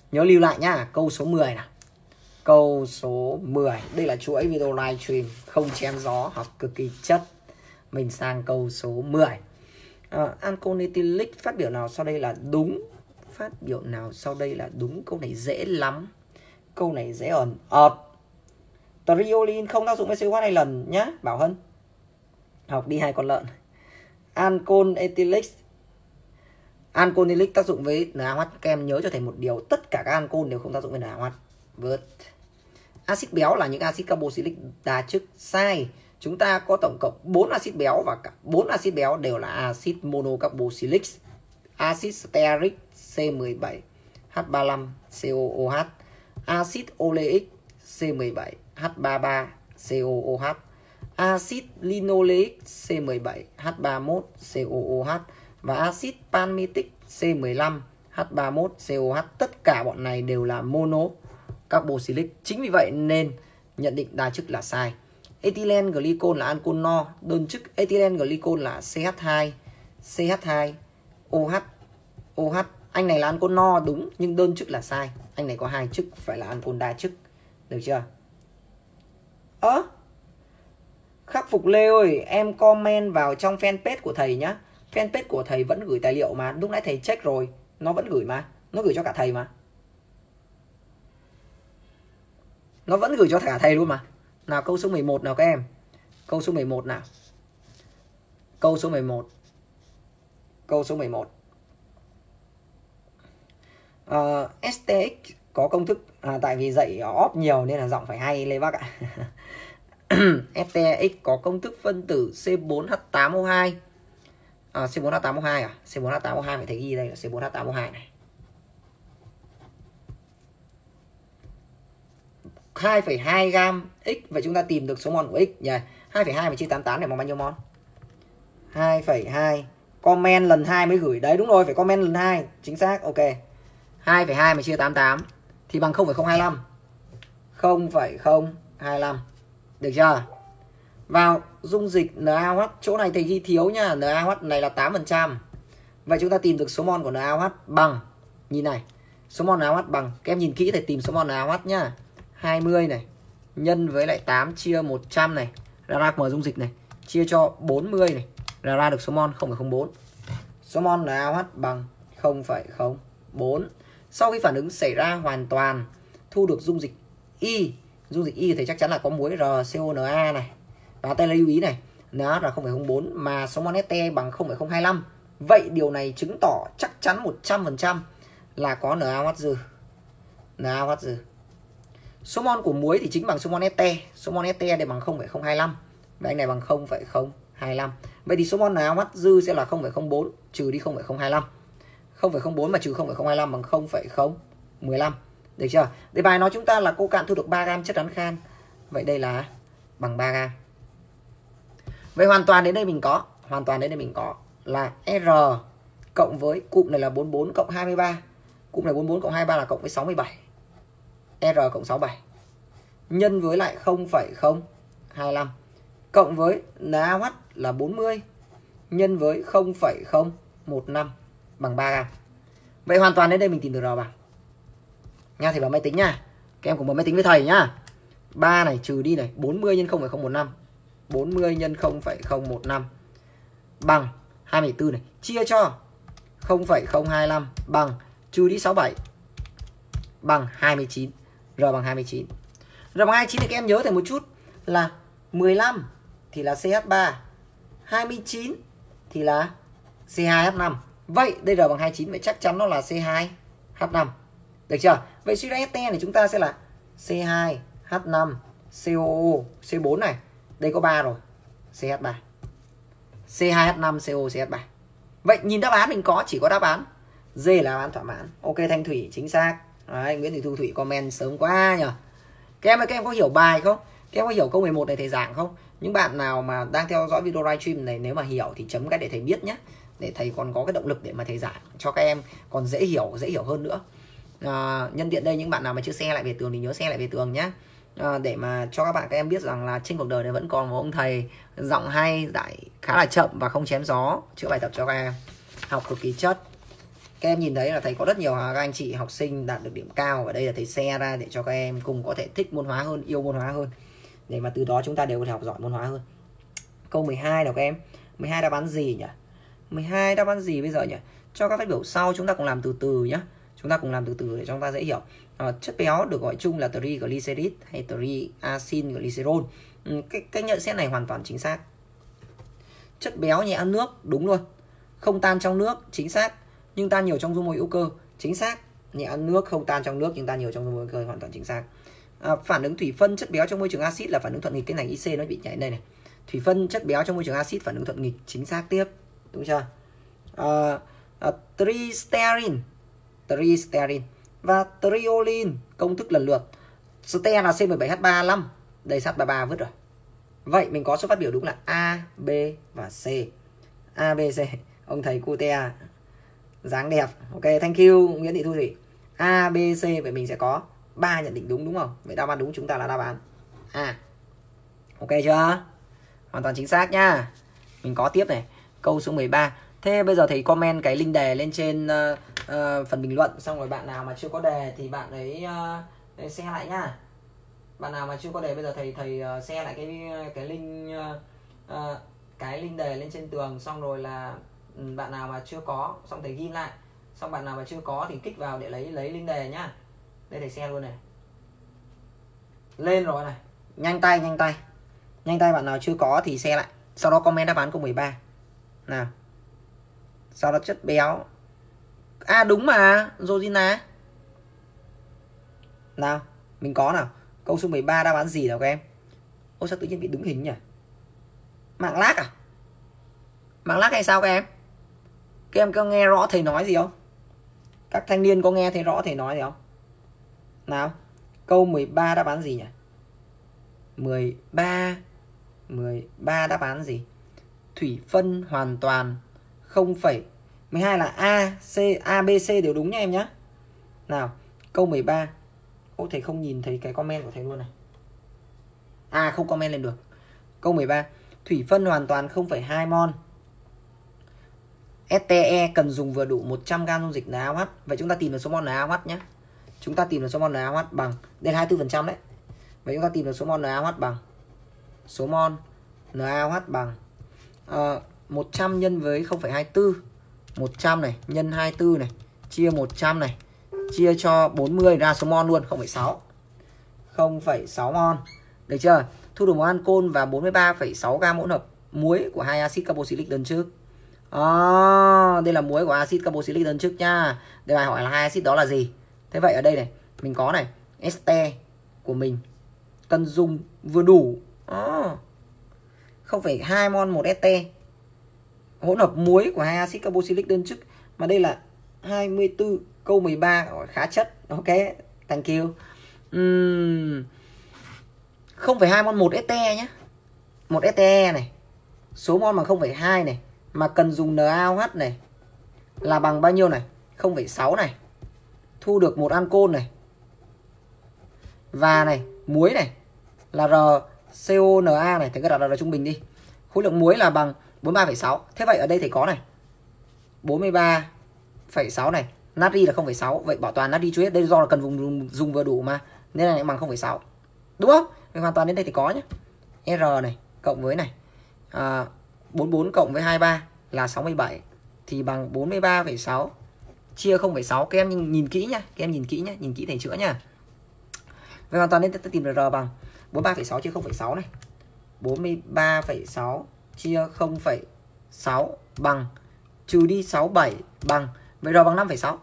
Nhớ lưu lại nhá, câu số mười nào. Câu số mười. Đây là chuỗi video livestream không chém gió, học cực kỳ chất. Mình sang câu số mười. À, Ancon Ethylic phát biểu nào sau đây là đúng? Phát biểu nào sau đây là đúng? Câu này dễ lắm. Câu này dễ ẩn ợt. Triolin không tác dụng với xê o hát hai lần nhá, Bảo Hân. Học đi hai con lợn. Ancon Ethylic Ancon Ethylic tác dụng với en a ô hát. Các em nhớ cho thầy một điều, tất cả các ancon đều không tác dụng với en a ô hát. Vượt. Axit béo là những axit carboxylic đa chức. Sai. Chúng ta có tổng cộng bốn axit béo và cả bốn axit béo đều là axit monocarboxylic. Axit stearic C mười bảy H ba mươi lăm C O O H, axit oleic C mười bảy H ba mươi ba C O O H, axit linoleic C mười bảy H ba mươi mốt C O O H và axit palmitic C mười lăm H ba mươi mốt C O H. Tất cả bọn này đều là monocarboxylic. Chính vì vậy nên nhận định đa chức là sai. Ethylene glycol là ancol no, đơn chức ethylene glycol là C H hai C H hai O H O H. Anh này là ancol no đúng nhưng đơn chức là sai. Anh này có hai chức, phải là ancol đa chức. Được chưa? Ơ à, Khắc Phục Lê ơi, em comment vào trong fanpage của thầy nhá. Fanpage của thầy vẫn gửi tài liệu mà. Lúc nãy thầy check rồi, nó vẫn gửi mà. Nó gửi cho cả thầy mà. Nó vẫn gửi cho cả thầy luôn mà. Nào câu số mười một nào các em. Câu số mười một nào. Câu số mười một. Câu số mười một. Uh, S T X có công thức à, tại vì dạy óp nhiều nên là giọng phải hay Lê Bắc ạ. S T X có công thức phân tử C bốn H tám O hai. À, C bốn H tám O hai à? C bốn H tám O hai phải thấy ghi đây là C bốn H tám O hai này. hai phẩy hai gam X, vậy chúng ta tìm được số mol của X nhỉ? hai phẩy hai mà chia tám mươi tám để bằng bao nhiêu mol? hai phẩy hai. Comment lần hai mới gửi. Đấy đúng rồi, phải comment lần hai. Chính xác, ok. hai phẩy hai mà chia tám mươi tám thì bằng không phẩy không hai lăm. không phẩy không hai lăm. Được chưa? Vào dung dịch en a ô hát, chỗ này thầy ghi thiếu nha, en a ô hát này là tám phần trăm. Vậy chúng ta tìm được số mol của en a ô hát bằng, nhìn này, số mol en a ô hát bằng, các em nhìn kỹ thầy tìm số mol en a ô hát nhá. hai mươi này nhân với lại tám chia một trăm này, ra ra mở dung dịch này, chia cho bốn mươi này, ra ra được số mol không phẩy không bốn. Số mol en a ô hát bằng không phẩy không bốn. Sau khi phản ứng xảy ra hoàn toàn, thu được dung dịch Y. Dung dịch Y thì chắc chắn là có muối R C O N A này. Và tay lưu ý này, en a ô hát là không phẩy không bốn mà số mol S T bằng không phẩy không hai lăm. Vậy điều này chứng tỏ chắc chắn một trăm phần trăm là có en a ô hát dư. en a ô hát dư. Số mol của muối thì chính bằng số mol S T. Số mol S T để bằng không phẩy không hai lăm. Và anh này bằng không phẩy không hai lăm. Vậy thì số mol en a ô hát dư sẽ là không phẩy không bốn trừ đi không phẩy không hai lăm. không phẩy không bốn mà trừ không phẩy không hai lăm bằng không phẩy không một lăm. Được chưa? Đề bài nói chúng ta là cô cạn thu được ba gam chất rắn khan. Vậy đây là bằng ba gam. Vậy hoàn toàn đến đây mình có, hoàn toàn đến đây mình có là R cộng với cụm này là bốn mươi bốn cộng hai mươi ba. Cụm này bốn mươi bốn cộng hai mươi ba là cộng với sáu mươi bảy. R cộng sáu mươi bảy nhân với lại không phẩy không hai lăm cộng với en a ô hát là bốn mươi nhân với không phẩy không một lăm bằng ba gam. Vậy hoàn toàn đến đây mình tìm được R bằng. Nha, thầy vào máy tính nha. Các em cùng vào máy tính với thầy nhá. ba này trừ đi này, bốn mươi nhân không phẩy không một lăm. bốn mươi nhân không phẩy không một lăm bằng hai mươi tư này, chia cho không phẩy không hai lăm bằng trừ đi sáu mươi bảy bằng hai mươi chín. R bằng hai mươi chín. R bằng hai mươi chín thì các em nhớ thầy một chút là mười lăm thì là C H ba, hai mươi chín thì là C hai H năm. Vậy đây R bằng hai mươi chín, vậy chắc chắn nó là C hai H năm. Được chưa? Vậy suy ra S T này chúng ta sẽ là C hai H năm C O O C bốn này. Đây có ba rồi. C H ba. C hai H năm C O C H ba. Vậy nhìn đáp án mình có chỉ có đáp án D là đáp án thỏa mãn. Ok Thanh Thủy chính xác. Đấy, Nguyễn Thị Thu Thủy comment sớm quá nhỉ. Các em ơi, các em có hiểu bài không? Các em có hiểu câu mười một này thầy giảng không? Những bạn nào mà đang theo dõi video livestream này nếu mà hiểu thì chấm cái để thầy biết nhé. Để thầy còn có cái động lực để mà thầy giảng cho các em còn dễ hiểu, dễ hiểu hơn nữa. À, nhân tiện đây những bạn nào mà chưa share lại về tường thì nhớ share lại về tường nhé. À, để mà cho các bạn các em biết rằng là trên cuộc đời này vẫn còn một ông thầy giọng hay, dạy khá là chậm và không chém gió, chữa bài tập cho các em học cực kỳ chất. Các em nhìn thấy là thầy có rất nhiều các anh chị học sinh đạt được điểm cao. Ở đây là thầy share ra để cho các em cùng có thể thích môn hóa hơn, yêu môn hóa hơn, để mà từ đó chúng ta đều có thể học giỏi môn hóa hơn. Câu mười hai nào các em. mười hai đáp án gì nhỉ? mười hai đáp án gì bây giờ nhỉ? Cho các phát biểu sau chúng ta cùng làm từ từ nhé. Chúng ta cùng làm từ từ để cho chúng ta dễ hiểu. À, chất béo được gọi chung là triglycerid hay triglycerol. Ừ, cái, cái nhận xét này hoàn toàn chính xác. Chất béo nhẹ ăn nước, đúng luôn. Không tan trong nước, chính xác. Nhưng tan nhiều trong dung môi hữu cơ, chính xác. Nhẹ ăn nước, không tan trong nước nhưng tan nhiều trong dung môi hữu cơ, hoàn toàn chính xác. À, phản ứng thủy phân chất béo trong môi trường axit là phản ứng thuận nghịch. Cái này i xê nó bị nhảy đây này. Thủy phân chất béo trong môi trường axit phản ứng thuận nghịch, chính xác tiếp, đúng chưa? À, à, tristerin, tristerin và triolin công thức lần lượt. Ste là C mười bảy H ba lăm, đây H ba mươi ba vứt rồi. Vậy mình có số phát biểu đúng là A, B và C. A, B, C. Ông thầy Cute dáng đẹp. Ok, thank you Nguyễn Thị Thu Thủy. A, B, C, vậy mình sẽ có ba nhận định đúng, đúng không? Vậy đáp án đúng chúng ta là đáp án A. Ok chưa? Hoàn toàn chính xác nhá. Mình có tiếp này, câu số mười ba. Thế bây giờ thầy comment cái link đề lên trên uh, uh, phần bình luận. Xong rồi bạn nào mà chưa có đề thì bạn ấy uh, share lại nhá. Bạn nào mà chưa có đề bây giờ thầy thầy uh, share lại cái cái link uh, uh, cái link đề lên trên tường. Xong rồi là um, bạn nào mà chưa có xong thầy ghi lại. Xong bạn nào mà chưa có thì kích vào để lấy lấy link đề nhá. Đây thầy share luôn này. Lên rồi này. Nhanh tay nhanh tay. Nhanh tay, bạn nào chưa có thì share lại. Sau đó comment đáp án câu mười ba. Nào. Sau đó chất béo. À đúng mà, Rosina. Nào, mình có nào. Câu số mười ba đáp án gì nào các em? Ôi sao tự nhiên bị đứng hình nhỉ? Mạng lag à? Mạng lag hay sao các em? Các em có nghe rõ thầy nói gì không? Các thanh niên có nghe thấy rõ thầy nói gì không? Nào, câu mười ba đáp án gì nhỉ? mười ba mười ba đáp án gì? Thủy phân hoàn toàn không phẩy. mười hai là A, C, A, B, C đều đúng nha em nhé. Nào, câu mười ba. Ô thầy không nhìn thấy cái comment của thầy luôn này. À không comment lên được. Câu mười ba. Thủy phân hoàn toàn không phẩy hai mol. ét tê e cần dùng vừa đủ một trăm gam dung dịch en a ô hát. Vậy chúng ta tìm được số mol en a ô hát nhé. Chúng ta tìm được số mol en a ô hát bằng, đây là hai mươi tư phần trăm đấy. Vậy chúng ta tìm được số mol en a ô hát bằng, số mol en a ô hát bằng uh, một trăm nhân với không phẩy hai mươi tư. một trăm này nhân hai mươi tư này chia một trăm này chia cho bốn mươi ra số mol luôn, không phẩy sáu. không phẩy sáu mol. Được chưa? Thu được một ancol và bốn mươi ba phẩy sáu gam hỗn hợp muối của hai axit carboxylic đơn chức. À, đây là muối của axit carboxylic đơn chức nha. Đây bài hỏi là hai axit đó là gì? Thế vậy ở đây này, mình có này, este của mình cần dùng vừa đủ. À, không phẩy hai mol một este hỗn hợp muối của hai axit carboxylic đơn chức, mà đây là hai mươi tư. Câu mười ba khá chất. Ok, thank you. uhm, không phẩy hai mol một este nhé. Một este này, số mol bằng không phẩy hai này, mà cần dùng en a ô hát này là bằng bao nhiêu này? không phẩy sáu này. Thu được một ancol này. Và này, muối này là RCONa này, thầy cứ đặt là trung bình đi. Khối lượng muối là bằng bốn mươi ba phẩy sáu. Thế vậy ở đây thầy có này, bốn mươi ba phẩy sáu này, natri là không phẩy sáu. Vậy bảo toàn natri hết. Đây do là cần dùng, dùng vừa đủ mà, nên là bằng không phẩy sáu. Đúng không? Vậy hoàn toàn đến đây thì có nhé. R này cộng với này à, bốn mươi bốn cộng với hai mươi ba là sáu mươi bảy, thì bằng bốn mươi ba phẩy sáu chia không phẩy sáu. Các em nhìn, nhìn kỹ nhá. Các em nhìn kỹ nhá, nhìn kỹ thầy chữa nhá. Vậy hoàn toàn nên ta tìm được R bằng bốn mươi ba phẩy sáu chia không phẩy sáu này. bốn mươi ba phẩy sáu chia không phẩy sáu bằng, trừ đi sáu mươi bảy bằng, vậy R bằng năm phẩy sáu.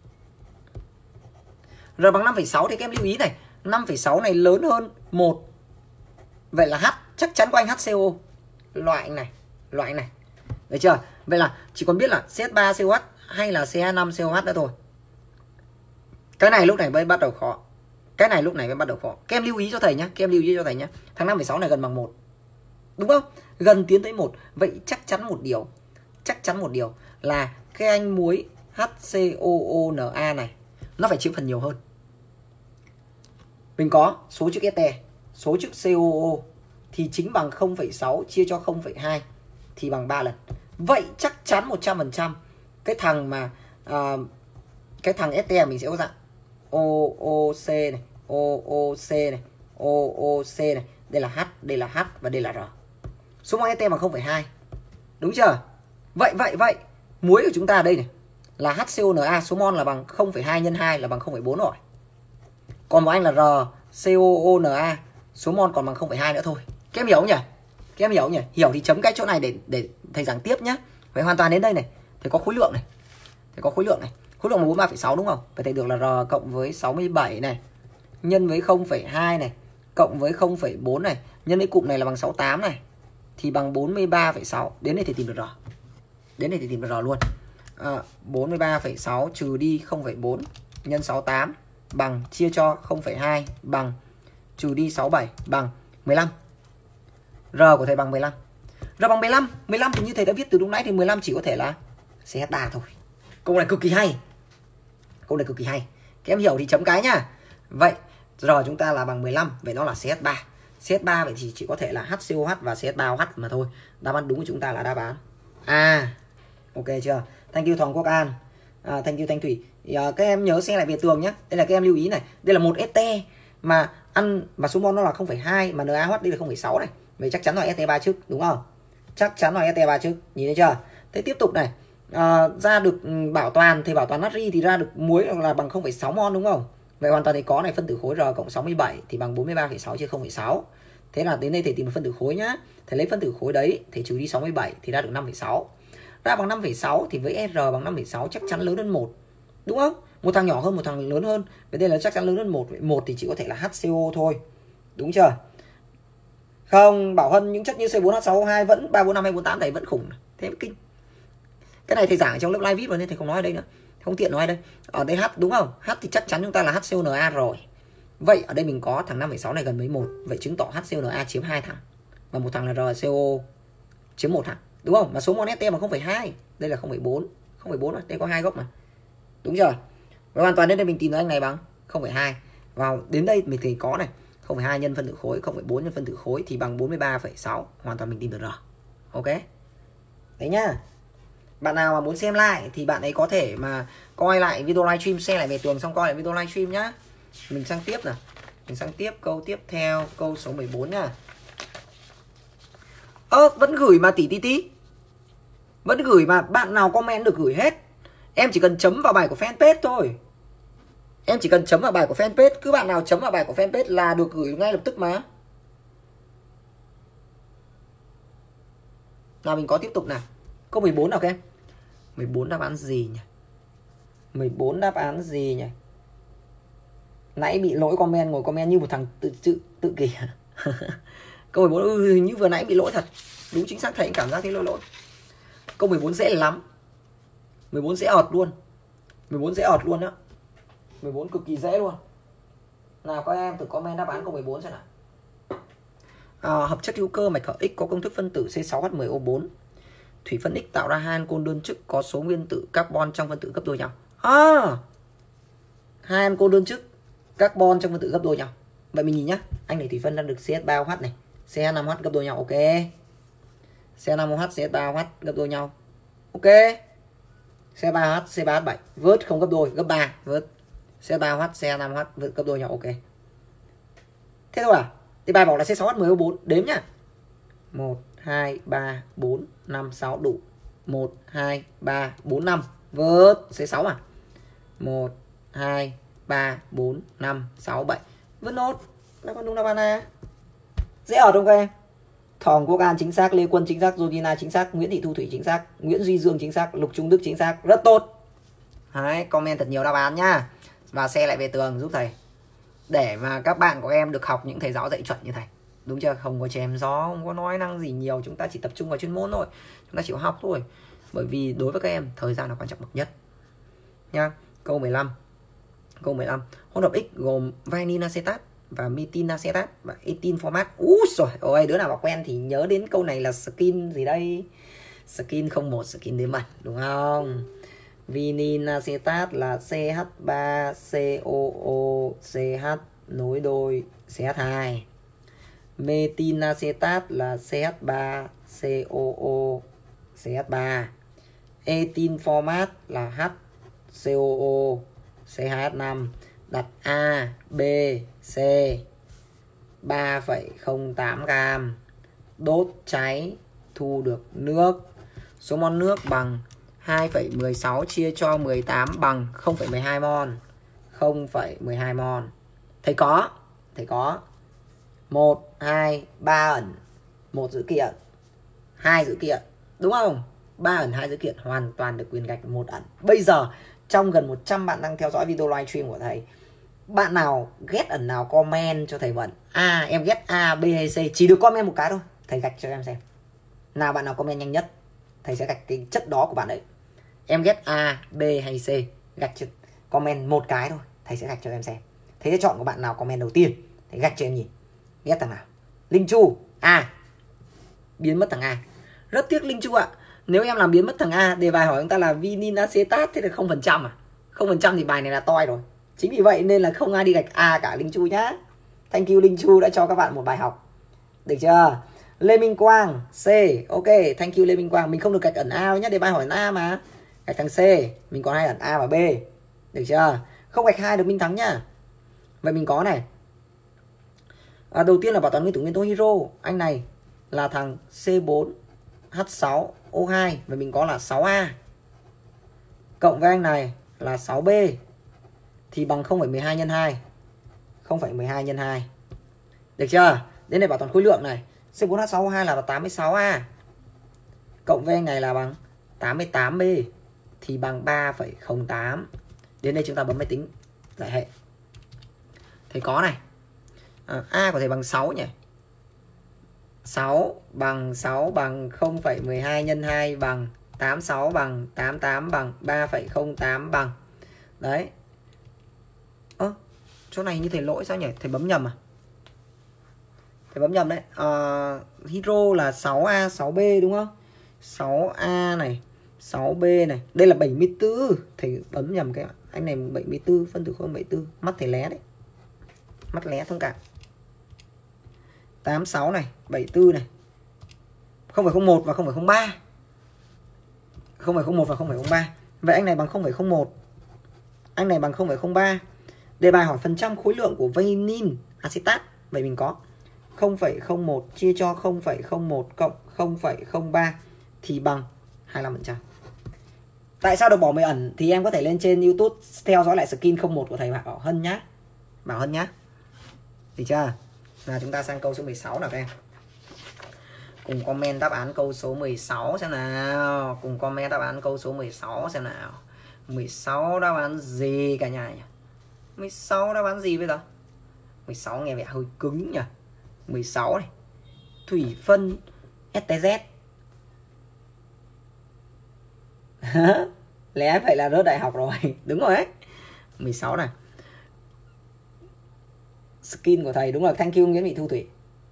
R bằng năm phẩy sáu thì các em lưu ý này, năm phẩy sáu này lớn hơn một. Vậy là H chắc chắn của anh hát xê o. Loại này, loại này. Được chưa? Vậy là chỉ còn biết là xê hát ba xê o hát hay là xê hát năm xê o hát nữa thôi. Cái này lúc này mới bắt đầu khó. Cái này lúc này mới bắt đầu khó. Các em lưu ý cho thầy nhé. Các em lưu ý cho thầy nhé. Thằng năm phẩy sáu này gần bằng một. Đúng không? Gần tiến tới một. Vậy chắc chắn một điều. Chắc chắn một điều là cái anh muối hát xê o o en a này nó phải chiếm phần nhiều hơn. Mình có số chữ este, số chữ xê o o thì chính bằng không phẩy sáu chia cho không phẩy hai thì bằng ba lần. Vậy chắc chắn một trăm phần trăm cái thằng mà à, cái thằng ét tê mình sẽ có dạng o o xê này, o o xê này, o o xê này, đây là H, đây là H và đây là R. Số mol ét tê bằng không phẩy hai. Đúng chưa? Vậy vậy vậy, muối của chúng ta ở đây này là HCONa, số mol là bằng không phẩy hai nhân hai là bằng không phẩy bốn rồi. Còn một anh là RCOONa, số mol còn bằng không phẩy hai nữa thôi. Các em hiểu không nhỉ? Các em hiểu không nhỉ? Hiểu thì chấm cái chỗ này để để thầy giảng tiếp nhá. Vậy hoàn toàn đến đây này, thầy có khối lượng này. Thầy có khối lượng này. Khối lượng là bốn mươi ba phẩy sáu đúng không? Vậy thầy được là R cộng với sáu mươi bảy này, nhân với không phẩy hai này, cộng với không phẩy bốn này, nhân với cụm này là bằng sáu mươi tám này, thì bằng bốn mươi ba phẩy sáu. Đến đây thì tìm được R. Đến đây thì tìm được R luôn. À, bốn mươi ba phẩy sáu trừ đi không phẩy bốn nhân sáu mươi tám bằng chia cho không phẩy hai bằng trừ đi sáu mươi bảy bằng mười lăm. R của thầy bằng mười lăm. R bằng mười lăm. mười lăm thì như thầy đã viết từ lúc nãy thì mười lăm chỉ có thể là xê hát ba thôi. Câu này cực kỳ hay. Câu này cực kỳ hay. Các em hiểu thì chấm cái nhá. Vậy R chúng ta là bằng mười lăm, vậy nó là xê hát ba. xê hát ba vậy thì chỉ có thể là HCOH và xê hát ba ô hát mà thôi. Đáp án đúng của chúng ta là đáp án A. Ok chưa? Thank you Hoàng Quốc An. À, thank you Thanh Thủy. Thì, uh, các em nhớ xem lại về tường nhé. Đây là các em lưu ý này. Đây là một ét tê mà ăn mà số mol nó là không phẩy hai mà NaOH đây là không phẩy sáu này. Vậy chắc chắn là ét tê ba trước đúng không? Chắc chắn là ét tê ba trước. Nhìn thấy chưa? Thế tiếp tục này. À, ra được bảo toàn thì bảo toàn natri thì ra được muối là bằng không phẩy sáu mol đúng không? Vậy hoàn toàn thì có này, phân tử khối R cộng sáu mươi bảy thì bằng bốn mươi ba phẩy sáu chia không phẩy sáu. Thế là đến đây thầy tìm được phân tử khối nhá. Thầy lấy phân tử khối đấy, thầy trừ đi sáu mươi bảy thì ra được năm phẩy sáu. Ra bằng năm phẩy sáu thì với R bằng năm phẩy sáu chắc chắn lớn hơn một. Đúng không? Một thằng nhỏ hơn, một thằng lớn hơn. Vậy đây là chắc chắn lớn hơn một. Vậy một thì chỉ có thể là HCO thôi. Đúng chưa? Không, Bảo Hân những chất như C bốn H sáu O hai vẫn ba bốn năm hay bốn tám thầy vẫn khủng. Thế mới kinh. Cái này thầy giảng trong lớp live vê i pê rồi nên thầy không nói ở đây nữa. Không tiện nói ở đây. Ở đây H đúng không? H thì chắc chắn chúng ta là HCONa rồi. Vậy ở đây mình có thằng năm phẩy sáu này gần với một. Vậy chứng tỏ HCONa chiếm hai thằng. Và một thằng là RCO chiếm một thằng. Đúng không? Mà số mol ét tê bằng không phẩy hai. Đây là không phẩy bốn. không phẩy bốn đây có hai gốc mà. Đúng chưa? Và hoàn toàn đến đây mình tìm được anh này bằng không phẩy hai. Vào đến đây mình thì có này, không phẩy hai nhân phân tử khối, không phẩy bốn nhân phân tử khối thì bằng bốn mươi ba phẩy sáu. Hoàn toàn mình tìm được R. Ok. Đấy nhá. Bạn nào mà muốn xem lại thì bạn ấy có thể mà coi lại video livestream, xem lại về tường xong coi lại video livestream nhá. Mình sang tiếp nào. Mình sang tiếp câu tiếp theo, câu số mười bốn nhá. Ơ, vẫn gửi mà tỷ tí tí. Vẫn gửi mà, bạn nào comment được gửi hết. Em chỉ cần chấm vào bài của fanpage thôi. Em chỉ cần chấm vào bài của fanpage. Cứ bạn nào chấm vào bài của fanpage là được gửi ngay lập tức mà. Nào mình có tiếp tục nào. Câu mười bốn nào các em. mười bốn đáp án gì nhỉ? mười bốn đáp án gì nhỉ? Nãy bị lỗi comment, ngồi comment như một thằng tự tự, tự kỷ. Câu mười bốn ừ, hình như vừa nãy bị lỗi thật. Đúng chính xác, thầy cảm giác thấy lỗi lỗi. Câu mười bốn dễ lắm. mười bốn dễ ọt luôn. mười bốn dễ ọt luôn đó. mười bốn cực kỳ dễ luôn. Nào các em thử comment đáp án câu mười bốn xem nào. À, hợp chất hữu cơ mạch hở X có công thức phân tử C sáu H mười O bốn. Thủy phân X tạo ra hai ancol đơn chức có số nguyên tử carbon trong phân tử gấp đôi nhau. À, hai ancol đơn chức carbon trong phân tử gấp đôi nhau. Vậy mình nhìn nhá, anh này thủy phân đang được C H ba O H này, C H năm O H gấp đôi nhau. Ok. C H năm O H, C H ba O H gấp đôi nhau. Ok. C H ba O H, C ba H bảy vớt không gấp đôi, gấp ba vớt. C H ba O H, C H năm O H vớt gấp đôi nhau. Ok. Thế thôi à? Thì bài bảo là C sáu H mười O bốn, đếm nhá. một hai ba bốn năm sáu đủ. một hai ba bốn năm vớt C sáu mà. một hai ba bốn năm sáu bảy. Vớt nốt. Đáp án đúng đáp án A. Dễ ở không các em? Thòng Quốc An chính xác, Lê Quân chính xác, Jodina chính xác, Nguyễn Thị Thu Thủy chính xác, Nguyễn Duy Dương chính xác, Lục Trung Đức chính xác. Rất tốt. Đấy, comment thật nhiều đáp án nhá. Và share lại về tường giúp thầy. Để mà các bạn của em được học những thầy giáo dạy chuẩn như thầy. Đúng chưa? Không có chém gió, không có nói năng gì nhiều. Chúng ta chỉ tập trung vào chuyên môn thôi. Chúng ta chịu học thôi. Bởi vì đối với các em, thời gian là quan trọng bậc nhất. Nha. Câu mười lăm. Câu mười lăm. Hỗn hợp X gồm vanillin acetat và methyl acetat và ethyl format. Úi rồi, ôi đứa nào mà quen thì nhớ đến câu này là skin gì đây? Skin không một, skin đếm mật, đúng không? Vinil acetat là C H ba C O O C H nối đôi C H hai. Methyl acetat là C H ba C O O C H ba. Ethyl format là H xê o o, xê hai hát năm, đặt A, B, C ba phẩy không tám gam, đốt cháy, thu được nước. Số mol nước bằng hai phẩy mười sáu chia cho mười tám bằng không phẩy mười hai mol. không phẩy mười hai mol. Thầy có, thầy có. một, hai, ba ẩn, một dữ kiện, hai dữ kiện, đúng không? ba ẩn, hai dữ kiện, hoàn toàn được quyền gạch một ẩn. Bây giờ trong gần một trăm bạn đang theo dõi video livestream của thầy, bạn nào ghét ẩn nào comment cho thầy ẩn. A, à, em ghét A, B hay C, chỉ được comment một cái thôi, thầy gạch cho em xem. Nào bạn nào comment nhanh nhất, thầy sẽ gạch cái chất đó của bạn đấy. Em ghét A, B hay C, gạch cho comment một cái thôi, thầy sẽ gạch cho em xem. Thầy sẽ chọn của bạn nào comment đầu tiên, thầy gạch cho em nhìn. Ghét thằng nào? Linh Chu, A. Biến mất thằng A. Rất tiếc Linh Chu ạ. À. Nếu em làm biến mất thằng A, đề bài hỏi chúng ta là vinin acetat, thế là không phần trăm à? không phần trăm thì bài này là toi rồi. Chính vì vậy nên là không ai đi gạch A cả Linh Chu nhá. Thank you Linh Chu đã cho các bạn một bài học. Được chưa? Lê Minh Quang, C. Ok, thank you Lê Minh Quang. Mình không được gạch ẩn A nhá, đề bài hỏi A mà. Gạch thằng C, mình có hai ẩn A và B. Được chưa? Không gạch hai được Minh Thắng nhá. Vậy mình có này. À, đầu tiên là bảo toán nguyên tử nguyên tố hydro. Anh này là thằng C bốn H sáu O hai và mình có là sáu A. Cộng với anh này là sáu B thì bằng không phẩy mười hai nhân hai. không phẩy mười hai nhân hai. Được chưa? Đến đây bảo toán khối lượng này. C bốn H sáu O hai là tám mươi sáu A. Cộng với anh này là bằng tám mươi tám B thì bằng ba phẩy không tám. Đến đây chúng ta bấm máy tính giải hệ. Thầy có này. À, A của thầy bằng sáu nhỉ. sáu bằng sáu bằng không phẩy mười hai nhân hai bằng tám mươi sáu bằng tám mươi tám bằng ba phẩy không tám bằng. Đấy. Ơ, à, chỗ này như thầy lỗi sao nhỉ? Thầy bấm nhầm à? Thầy bấm nhầm đấy. À, hydro là sáu A, sáu B đúng không? sáu A này, sáu B này. Đây là bảy mươi tư. Thầy bấm nhầm cái anh này bảy mươi tư, phân tử không bảy mươi tư. Mắt thầy lé đấy. Mắt lé thông cảm. tám mươi sáu này, bảy mươi tư này. không phẩy không một và không phẩy không ba. không phẩy không một và không phẩy không ba. Vậy anh này bằng không phẩy không một. Anh này bằng không phẩy không ba. Đề bài hỏi phần trăm khối lượng của vinin acetat. Vậy mình có không phẩy không một chia cho không phẩy không một cộng không phẩy không ba thì bằng hai mươi lăm phần trăm. Tại sao được bỏ mười ẩn? Thì em có thể lên trên YouTube theo dõi lại skin không một của thầy Bảo Hân nhá. Bảo Hân nhá. Được chưa? Nào chúng ta sang câu số mười sáu nào các em. Cùng comment đáp án câu số mười sáu xem nào. Cùng comment đáp án câu số mười sáu xem nào. mười sáu đáp án gì cả nhà nhỉ? mười sáu đáp án gì bây giờ? mười sáu nghe vẻ hơi cứng nhỉ. mười sáu này. Thủy phân ét tê zét. Lẽ phải là rớt đại học rồi. Đúng rồi đấy. mười sáu này. Skin của thầy đúng là thank you Nguyễn Thị Thu Thủy.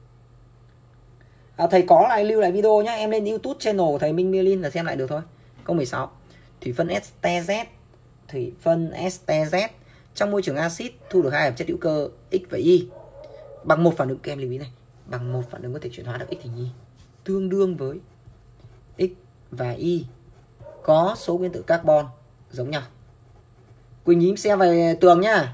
À, thầy có lại lưu lại video nhá. Em lên YouTube channel của thầy Minh Mielin là xem lại được thôi. Câu mười sáu. Thủy phân ét tê zét. Thủy phân ét tê zét trong môi trường axit thu được hai hợp chất hữu cơ X và Y bằng một phản ứng, các em lưu ý này, bằng một phản ứng có thể chuyển hóa được X thành Y tương đương với X và Y có số nguyên tử carbon giống nhau. Quỳnh nhím xe về tường nhá.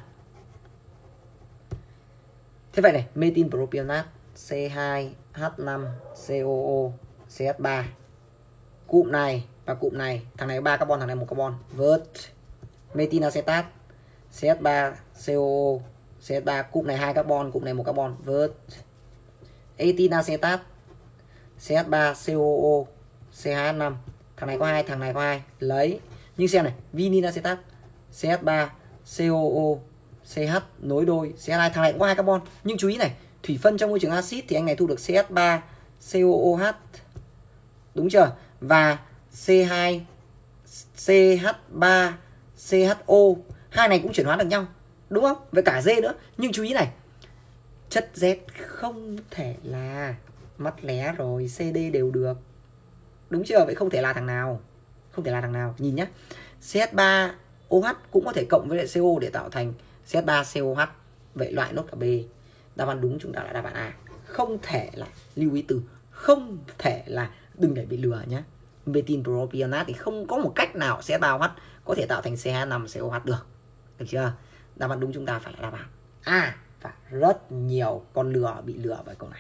Thế vậy này, methyl propionate C hai H năm C O O C H ba. Cụm này và cụm này, thằng này ba carbon, thằng này một carbon, vớt. Methyl acetat C H ba C O O C H ba, cụm này hai carbon, cụm này một carbon, vớt. Ethyl acetat C H ba C O O C H năm, thằng này có hai, thằng này có hai, lấy. Nhưng xem này, vinyl acetat C H ba C O O C H nối đôi C H hai, thằng này cũng có hai carbon. Nhưng chú ý này, thủy phân trong môi trường axit thì anh này thu được C H ba C O O H. Đúng chưa? Và C hai C H ba C H O, hai này cũng chuyển hóa được nhau, đúng không? Với cả D nữa. Nhưng chú ý này, chất Z không thể là, mắt lé rồi, C D đều được. Đúng chưa? Vậy không thể là thằng nào. Không thể là thằng nào. Nhìn nhé, C H ba O H cũng có thể cộng với lại C O để tạo thành C H ba C O H. Vậy loại nốt cả B. Đáp án đúng chúng ta là đáp án A. Không thể là, lưu ý từ không thể là, đừng để bị lừa nhé. metilpropionat thì không có một cách nào xê hát ba ô hát có thể tạo thành xê hát năm xê ô hát được. Được chưa? Đáp án đúng chúng ta phải là đáp án A. Và rất nhiều con lừa bị lừa bởi câu này.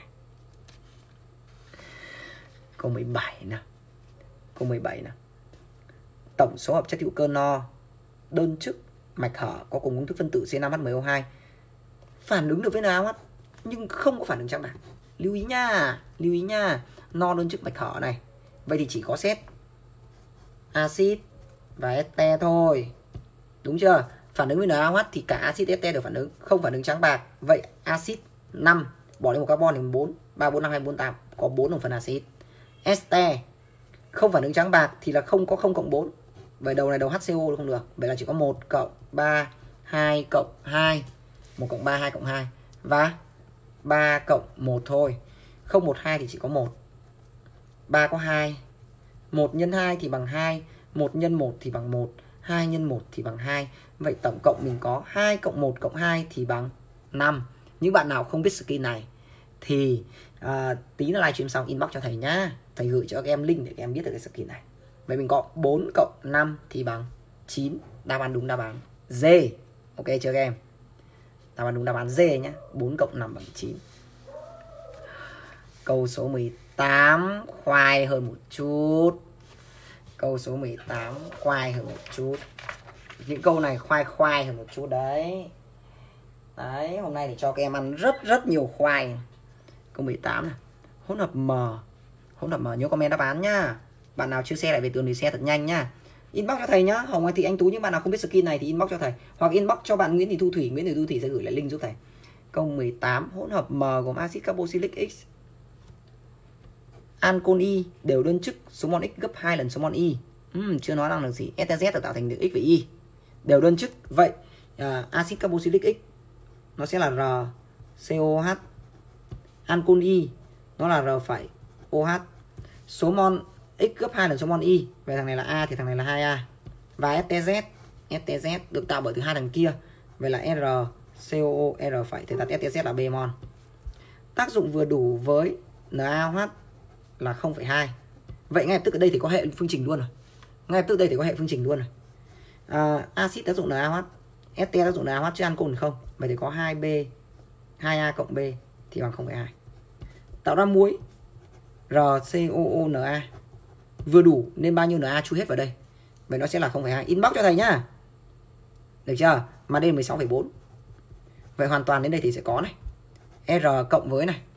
Câu mười bảy nào. Câu mười bảy nào. Tổng số hợp chất hữu cơ no đơn chức mạch hở có cùng công thức phân tử xê năm hát mười ô hai phản ứng được với en a ô hát nhưng không có phản ứng trắng bạc. Lưu ý nha, lưu ý nha. No đơn chức mạch hở này. Vậy thì chỉ có xét axit và este thôi. Đúng chưa? Phản ứng với en a ô hát thì cả axit este đều phản ứng, không phản ứng trắng bạc. Vậy axit năm bỏ đi một carbon thì bốn, ba, bốn, năm, hai, bốn, tám có bốn đồng phần axit. Este không phản ứng trắng bạc thì là không có không cộng bốn. Vậy đầu này đầu hát xê ô không được. Vậy là chỉ có một cộng ba, hai cộng hai, một cộng ba, hai cộng hai và ba cộng một thôi. Không một hai thì chỉ có một. ba có hai. một nhân hai thì bằng hai, một nhân một thì bằng một, hai nhân một thì bằng hai. Vậy tổng cộng mình có hai cộng một cộng hai thì bằng năm. Những bạn nào không biết skin này thì à, tí nữa livestream xong inbox cho thầy nhá. Thầy gửi cho các em link để các em biết được cái skin này. Vậy mình có bốn cộng năm thì bằng chín. Đáp án đúng đáp án D. Ok chưa các em? Đáp án đúng đáp án D nhé. bốn cộng năm bằng chín. Câu số mười tám khoai hơn một chút. Câu số mười tám khoai hơn một chút. Những câu này khoai khoai hơn một chút đấy. Đấy, hôm nay thì cho các em ăn rất rất nhiều khoai. Câu mười tám này. Hỗn hợp M. Hỗn hợp M nhớ comment đáp án nhá. Bạn nào chưa share lại về tường thì share thật nhanh nhá. Inbox cho thầy nhá. Hồng Anh Thị Anh Tú, những bạn nào không biết skin này thì inbox cho thầy. Hoặc inbox cho bạn Nguyễn Thị Thu Thủy. Nguyễn Thị Thu Thủy sẽ gửi lại link giúp thầy. Câu mười tám. Hỗn hợp M gồm axit carboxylic X, ancol Y đều đơn chức số mol X gấp hai lần số mol Y. uhm, Chưa nói rằng là gì. ét tê zét được tạo thành được X và Y. Đều đơn chức. Vậy uh, axit carboxylic X nó sẽ là R C O H. Ancol Y nó là R phẩy O H. Số mol X gấp hai lần số mol Y. Vậy thằng này là A thì thằng này là hai A. Và ét tê zét, ét tê zét được tạo bởi từ hai thằng kia. Vậy là R C O O R phẩy thì đặt ét tê zét là B mol. Tác dụng vừa đủ với NaOH là không phẩy hai. Vậy ngay lập tức ở đây thì có hệ phương trình luôn rồi. Ngay lập tức đây thì có hệ phương trình luôn rồi. À, axit tác dụng NaOH, este tác dụng NaOH chứ ancol thì không. Vậy thì có hai B, hai A cộng B thì bằng không phẩy hai. Tạo ra muối R C O O N A vừa đủ nên bao nhiêu Na chui hết vào đây. Vậy nó sẽ là không phẩy hai. Inbox cho thầy nhá. Được chưa? Mà đây là mười sáu phẩy bốn. Vậy hoàn toàn đến đây thì sẽ có này. R cộng với này.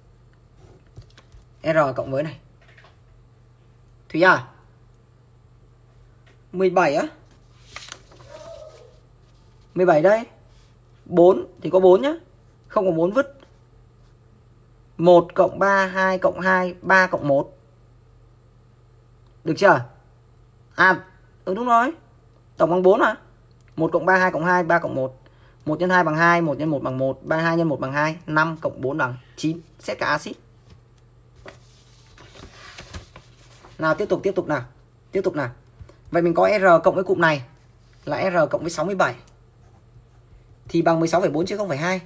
R cộng với này. Thúy à? mười bảy á? mười bảy đây. bốn thì có bốn nhá. Không có bốn vứt. một cộng ba, hai cộng hai, ba cộng một. Được chưa? À, ừ đúng rồi. Tổng bằng bốn à? một cộng ba, hai cộng hai, ba cộng một. một nhân hai bằng hai, một nhân một bằng một, ba hai nhân một bằng hai, năm cộng bốn bằng chín. Xét cả axit. Nào tiếp tục tiếp tục nào. Tiếp tục nào. Vậy mình có R cộng với cụm này là R cộng với sáu mươi bảy thì bằng mười sáu phẩy bốn chứ không phẩy hai.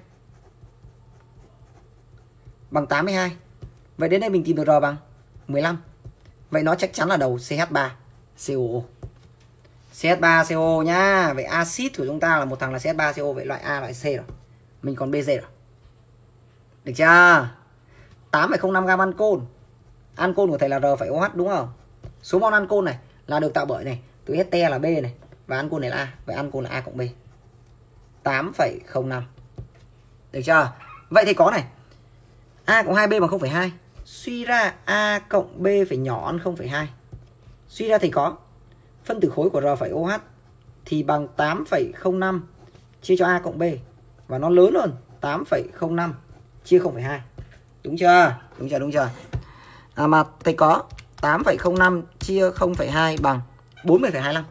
Bằng tám mươi hai. Vậy đến đây mình tìm được R bằng mười lăm. Vậy nó chắc chắn là đầu C H ba C O O. C H ba C O O nhá. Vậy axit của chúng ta là một thằng là C H ba C O O. Vậy loại A loại C rồi. Mình còn B D rồi. Được chưa? tám phẩy không năm gam ancol. Ancol của thầy là R phẩy O H đúng không? Số mol ancol này là được tạo bởi này, từ este là B này và ancol này là A. Vậy ancol là A cộng B. tám phẩy không năm. Được chưa? Vậy thì có này. A cộng hai B bằng không phẩy hai. Suy ra A cộng B phải nhỏ hơn không phẩy hai. Suy ra thì có phân tử khối của R phẩy O H thì bằng tám phẩy không năm chia cho A cộng B. Và nó lớn hơn tám phẩy không năm chia không phẩy hai. Đúng chưa? Đúng chưa? Đúng chưa? À, mà thầy có tám phẩy không năm chia không phẩy hai bằng bốn mươi phẩy hai mươi lăm.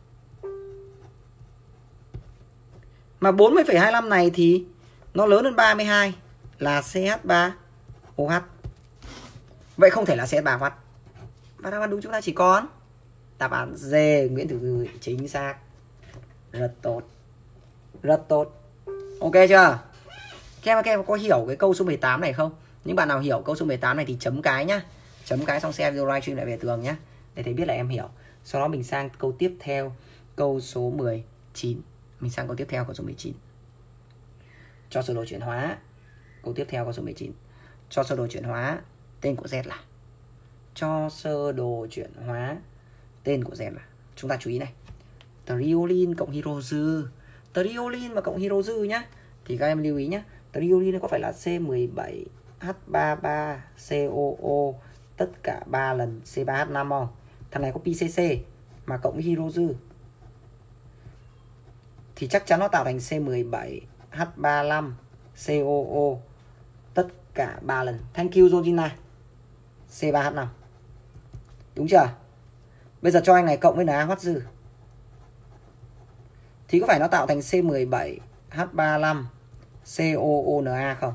Mà bốn mươi phẩy hai mươi lăm này thì nó lớn hơn ba mươi hai là C H ba O H. Vậy không thể là C H ba O H. Và đáp án đúng chúng ta chỉ còn đáp án D, Nguyễn Thị Gửi. Chính xác. Rất tốt. Rất tốt. Ok chưa? Các em, các em có hiểu cái câu số mười tám này không? Những bạn nào hiểu câu số mười tám này thì chấm cái nhá. Chấm cái xong xem video live stream lại về tường nhá. để thầy biết là em hiểu. Sau đó mình sang câu tiếp theo, câu số mười chín. Mình sang câu tiếp theo câu số mười chín. Cho sơ đồ chuyển hóa. Câu tiếp theo câu số mười chín. Cho sơ đồ chuyển hóa, tên của Z là. Cho sơ đồ chuyển hóa, tên của Z là. Chúng ta chú ý này. Triolin cộng hydroxy. Triolin và cộng hydroxy nhá. Thì các em lưu ý nhá. Triolin nó có phải là C mười bảy H ba mươi ba C O O tất cả ba lần C ba H năm không? Thằng này có pi xê xê mà cộng với hydroxy thì chắc chắn nó tạo thành C mười bảy H ba mươi lăm C O O tất cả ba lần. Thank you Georgina. C ba H năm. Đúng chưa? Bây giờ cho anh này cộng với Na hoắt dư thì có phải nó tạo thành C mười bảy H ba mươi lăm C O O Na không?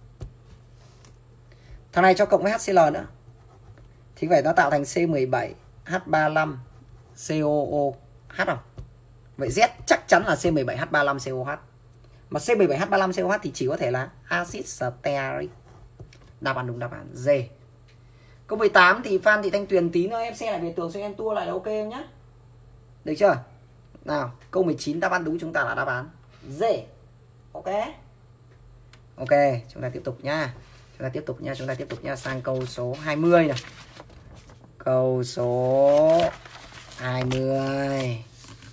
Thằng này cho cộng với HCl nữa thì có phải nó tạo thành C mười bảy H ba mươi lăm C O O H không? Vậy Z chắc chắn là C mười bảy H ba mươi lăm C O H. Mà C mười bảy H ba mươi lăm C O H thì chỉ có thể là axit stearic. Đáp án đúng đáp án D. Câu mười tám thì Phan Thị Thanh Tuyền tí nữa em xem lại về tường cho em tua lại là ok em nhé. Được chưa? Nào, câu mười chín đáp án đúng chúng ta là đáp án D. Ok. Ok, chúng ta tiếp tục nha. Chúng ta tiếp tục nha, chúng ta tiếp tục nha sang câu số hai mươi này. Câu số hai mươi.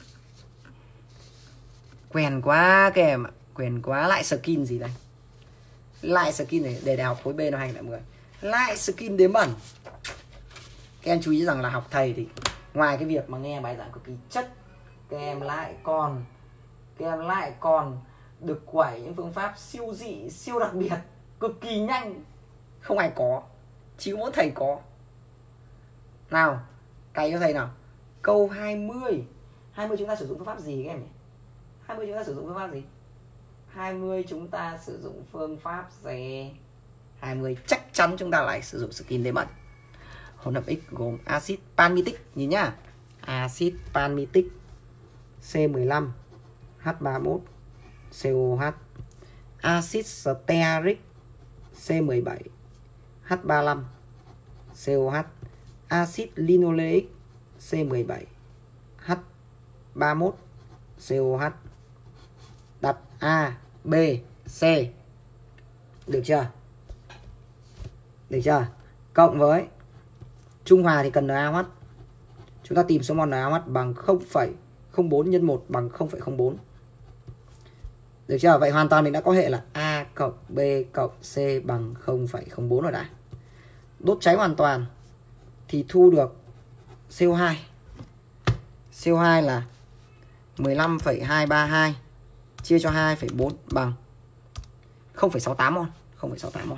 Quen quá các em ạ, quen quá. Lại skin gì đây? Lại skin này để đại học khối B năm hai nghìn không trăm mười. Lại skin đếm bẩn. Các em chú ý rằng là học thầy thì ngoài cái việc mà nghe bài giảng cực kỳ chất, các em lại còn các em lại còn được quẩy những phương pháp siêu dị, siêu đặc biệt, cực kỳ nhanh, không ai có, chỉ có mỗi thầy có. Nào, cày cho thầy nào. Câu hai mươi. hai mươi chúng ta sử dụng phương pháp gì các em nhỉ? hai mươi chúng ta sử dụng phương pháp gì? hai mươi chúng ta sử dụng phương pháp gì? hai mươi chắc chắn chúng ta lại sử dụng skin đếm bẩn. Hỗn hợp X gồm axit palmitic, nhìn nhá. Axit palmitic C mười lăm H ba mươi mốt C O H, axit stearic C mười bảy H ba mươi lăm C O H, axit linoleic C mười bảy H ba mươi mốt C O H. Đặt A, B, C. Được chưa? Được chưa? Cộng với trung hòa thì cần NaOH. Chúng ta tìm số mol NaOH bằng không phẩy không bốn nhân một bằng không phẩy không bốn. Được chưa? Vậy hoàn toàn mình đã có hệ là A cộng B cộng C bằng không phẩy không bốn rồi đã. Đốt cháy hoàn toàn thì thu được C O hai. C O hai là mười lăm phẩy hai ba hai chia cho hai phẩy bốn bằng không phẩy sáu tám mol. không phẩy sáu tám mol.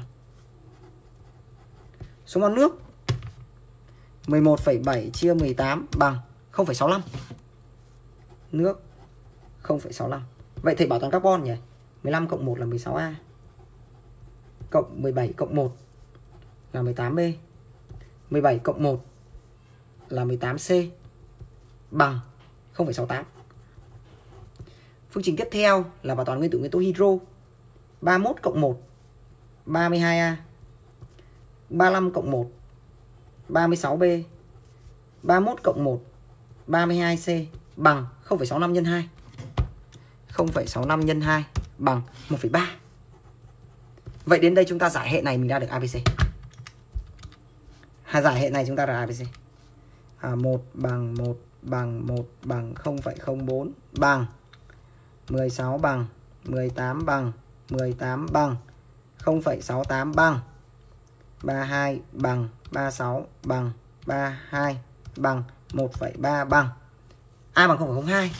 Số mol nước mười một phẩy bảy chia mười tám bằng không phẩy sáu lăm. Nước không phẩy sáu lăm. Vậy thầy bảo toàn carbon nhỉ? mười lăm cộng một là mười sáu A. Cộng mười bảy cộng một là mười tám B. mười bảy cộng một là mười tám C bằng không phẩy sáu tám. Phương trình tiếp theo là bảo toàn nguyên tử nguyên tố hydro. ba mươi mốt cộng một ba mươi hai A. ba mươi lăm cộng một ba mươi sáu B. ba mươi mốt cộng một ba mươi hai C bằng không phẩy sáu năm nhân hai. không phẩy sáu năm nhân hai bằng một phẩy ba. Vậy đến đây chúng ta giải hệ này mình ra được a bê xê. Giải hệ này chúng ta ra a bê xê. À, một bằng một bằng một bằng không phẩy không bốn bằng mười sáu bằng mười tám bằng mười tám bằng không phẩy sáu tám bằng ba mươi hai bằng ba mươi sáu bằng ba mươi hai bằng một phẩy ba bằng A bằng không phẩy không hai.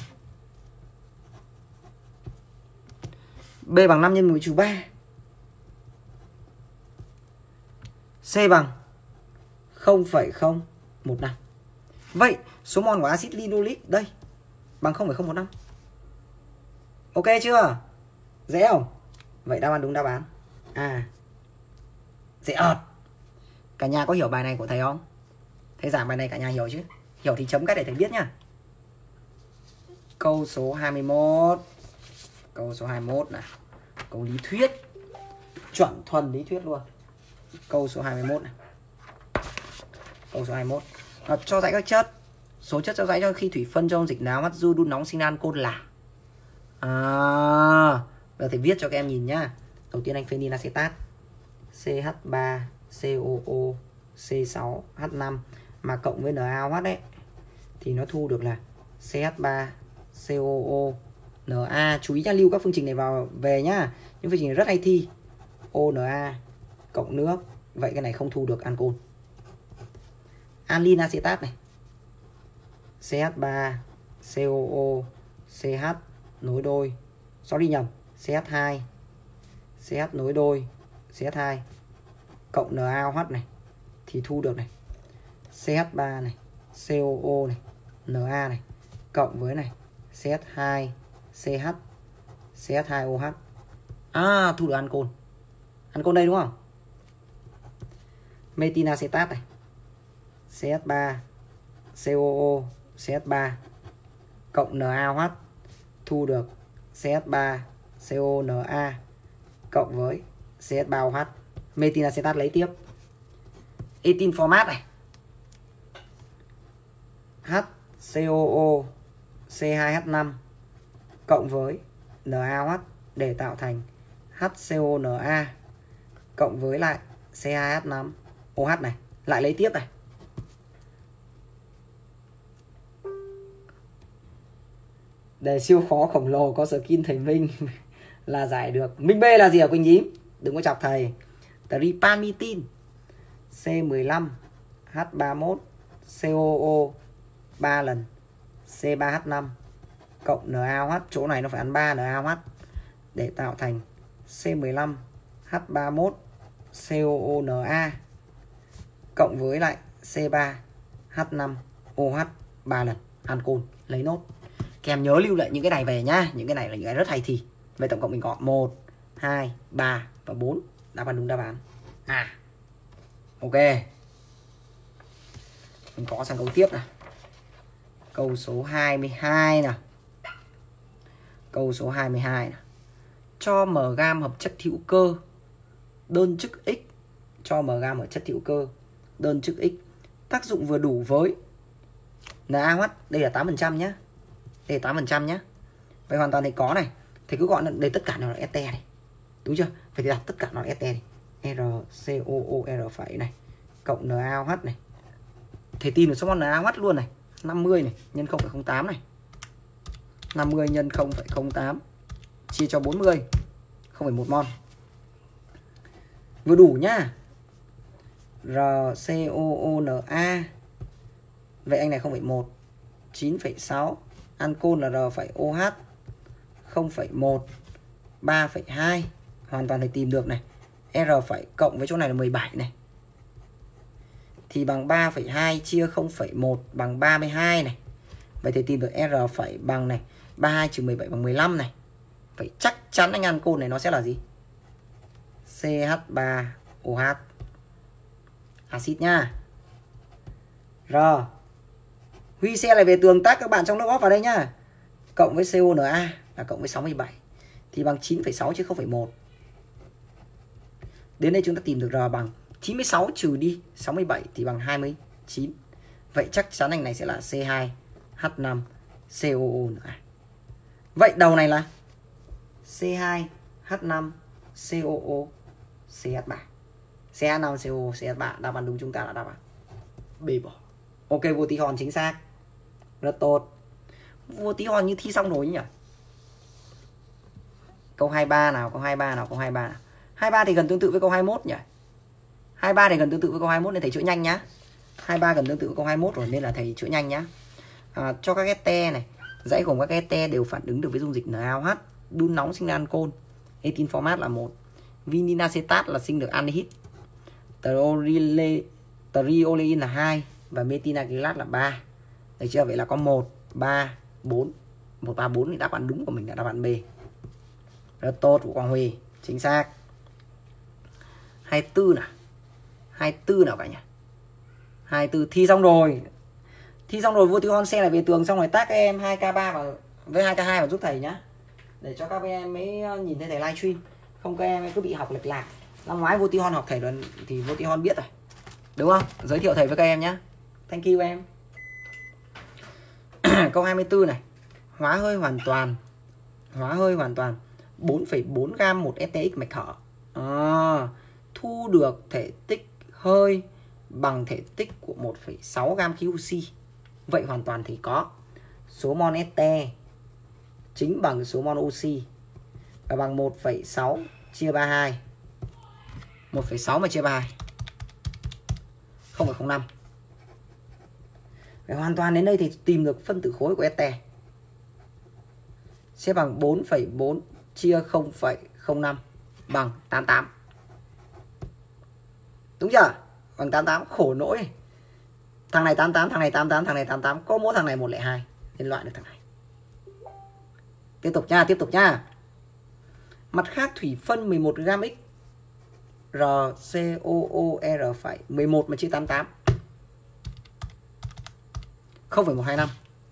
B bằng năm nhân mười trừ ba. C bằng không phẩy không một năm. Vậy số mol của axit linoleic đây bằng không phẩy không một năm. Ok chưa? Dễ không? Vậy đáp án đúng đáp án à, dễ ợt. Cả nhà có hiểu bài này của thầy không? Thầy giảng bài này cả nhà hiểu chứ? Hiểu thì chấm cái để thầy biết nhá. Câu số hai mươi mốt. Câu số hai mươi mốt này. Câu lý thuyết. Chuẩn thuần lý thuyết luôn. Câu số hai mươi mốt này. Câu số hai mươi mốt. À, cho dãy các chất. Số chất cho dãy cho khi thủy phân trong dịch não mắt du đun nóng sinh ra ancol là. À, giờ thầy viết cho các em nhìn nhá. Đầu tiên anh phenylacetat xê hát ba xê o o xê sáu H năm mà cộng với NaOH đấy thì nó thu được là xê hát ba xê o o Na. Chú ý nha, lưu các phương trình này vào về nhá. Những phương trình này rất hay thi. o Na cộng nước. Vậy cái này không thu được ancol. Anilin acetat này xê hát ba xê o o xê hát nối đôi, sorry nhầm, xê hát hai xê hát nối đôi xê hát hai cộng NaOH này thì thu được này xê hát ba này xê o o này Na này cộng với này xê hát hai xê hát xê hát hai o hát. À, thu được ancol. Ancol đây đúng không? Metinacetat này xê hát ba xê o o xê hát ba cộng NaOH thu được xê hát ba xê o Na cộng với xê hát ba o hát. Metinacetat lấy tiếp. Etin format này HCOO xê hai H năm cộng với NaOH để tạo thành HCONa cộng với lại xê hai H năm o hát này, lại lấy tiếp này. Đề siêu khó khổng lồ có skin thầy Minh là giải được. Minh B là gì hả Quỳnh Nhím? Đừng có chọc thầy. Tripalmitin xê mười lăm H ba mươi mốt xê o o ba lần xê ba H năm cộng NaOH, chỗ này nó phải ăn ba NaOH để tạo thành xê mười lăm H ba mươi mốt xê o o Na cộng với lại xê ba H năm o hát ba lần ancol. Lấy nốt. Các em nhớ lưu lại những cái này về nhá. Những cái này là những cái rất hay thi. Vậy tổng cộng mình có một, hai, ba và bốn. Đáp án đúng đáp án. À. Ok. Mình có sang câu tiếp này. Câu số hai mươi hai nè. Câu số hai mươi hai nè. Cho m gam hợp chất hữu cơ đơn chức X. Cho m gam hợp chất hữu cơ đơn chức X. Tác dụng vừa đủ với NaOH. Đây là tám phần trăm nhé. Đây là tám phần trăm nhé. Vậy hoàn toàn thì có này. Thì cứ gọi là đây tất cả nó là este này. Đúng chưa? Vậy thì đặt tất cả nó là este này. RCOOR phẩy này cộng NaOH này. Thầy tìm được số mol NaOH luôn này. năm mươi này nhân không phẩy không tám này. năm mươi nhân không phẩy không tám chia cho bốn mươi, không phẩy một mol. Vừa đủ nhá. RCOONa. Vậy anh này không phẩy một, chín phẩy sáu. Ancol là R phẩy OH không phẩy một, ba phẩy hai. Hoàn toàn thầy tìm được này. R phẩy cộng với chỗ này là mười bảy này. Thì bằng ba phẩy hai chia không phẩy một bằng ba mươi hai này. Vậy thì tìm được R phẩy bằng này, ba mươi hai trừ mười bảy bằng mười lăm này. Vậy chắc chắn anh ancol này nó sẽ là gì? xê hát ba o hát. Axit nha. R. Huy xe lại về tường tác các bạn trong lớp góp vào đây nhá. Cộng với CONa là cộng với sáu mươi bảy. Thì bằng chín phẩy sáu chứ không phẩy một. Đến đây chúng ta tìm được R bằng chín mươi sáu trừ đi sáu mươi bảy thì bằng hai mươi chín. Vậy chắc chắn anh này sẽ là xê hai H năm COONa. Vậy đầu này là xê hai H năm COO CH ba. xê hát năm CO CH ba. Đáp án đúng chúng ta là đáp án B bỏ. Ok, vô tí hòn chính xác. Rất tốt. Vô tí hòn như thi xong rồi nhỉ. Câu hai mươi ba nào, câu hai mươi ba nào, câu hai mươi ba nào. hai mươi ba thì gần tương tự với câu hai mươi mốt nhỉ. hai mươi ba thì gần tương tự với câu hai mươi mốt nên thầy chữa nhanh nhá. hai mươi ba gần tương tự với câu hai mươi mốt rồi nên là thầy chữa nhanh nhá. À, cho các este này, dãy gồm các este đều phản ứng được với dung dịch NaOH, đun nóng sinh ra ancol. Etin format là một, vinylacet là sinh được aldehyde, triolein là hai và metinacrilat là ba. Được chưa? Vậy là có một, ba, bốn. một, ba, bốn thì đáp án đúng của mình là đáp án B. Rất tốt của Quang Huy, chính xác. hai mươi tư nào. hai mươi tư nào cả nhà. hai mươi tư thi xong rồi. Thi xong rồi vô tiêu hon xe lại về tường xong rồi tác các em hai K ba vào với hai K hai vào giúp thầy nhá. Để cho các em mới nhìn thấy thầy livestream. Không các em cứ bị học lệch lạc. Năm ngoái vô tiêu hon học thầy rồi thì vô tiêu hon biết rồi. Đúng không? Giới thiệu thầy với các em nhé. Thank you em. Câu hai mươi tư này. Hóa hơi hoàn toàn. Hóa hơi hoàn toàn bốn phẩy bốn gam một S T X mạch hở. À, thu được thể tích hơi bằng thể tích của một phẩy sáu gam khí oxy. Vậy hoàn toàn thì có số mol S T chính bằng số mol oxy và bằng một phẩy sáu chia ba mươi hai. một phẩy sáu mà chia ba mươi hai. không phẩy không năm. Vậy hoàn toàn đến đây thì tìm được phân tử khối của S T sẽ bằng bốn phẩy bốn chia không phẩy không năm bằng tám mươi tám. Đúng chưa? Bằng tám mươi tám. Khổ nỗi. Thằng này tám mươi tám, thằng này tám mươi tám, thằng này tám mươi tám. Có mỗi thằng này một không hai. Nên loại được thằng này. Tiếp tục nha, tiếp tục nha. Mặt khác thủy phân mười một gam X RCOOR phải mười một mà chia tám mươi tám. không phẩy một hai năm.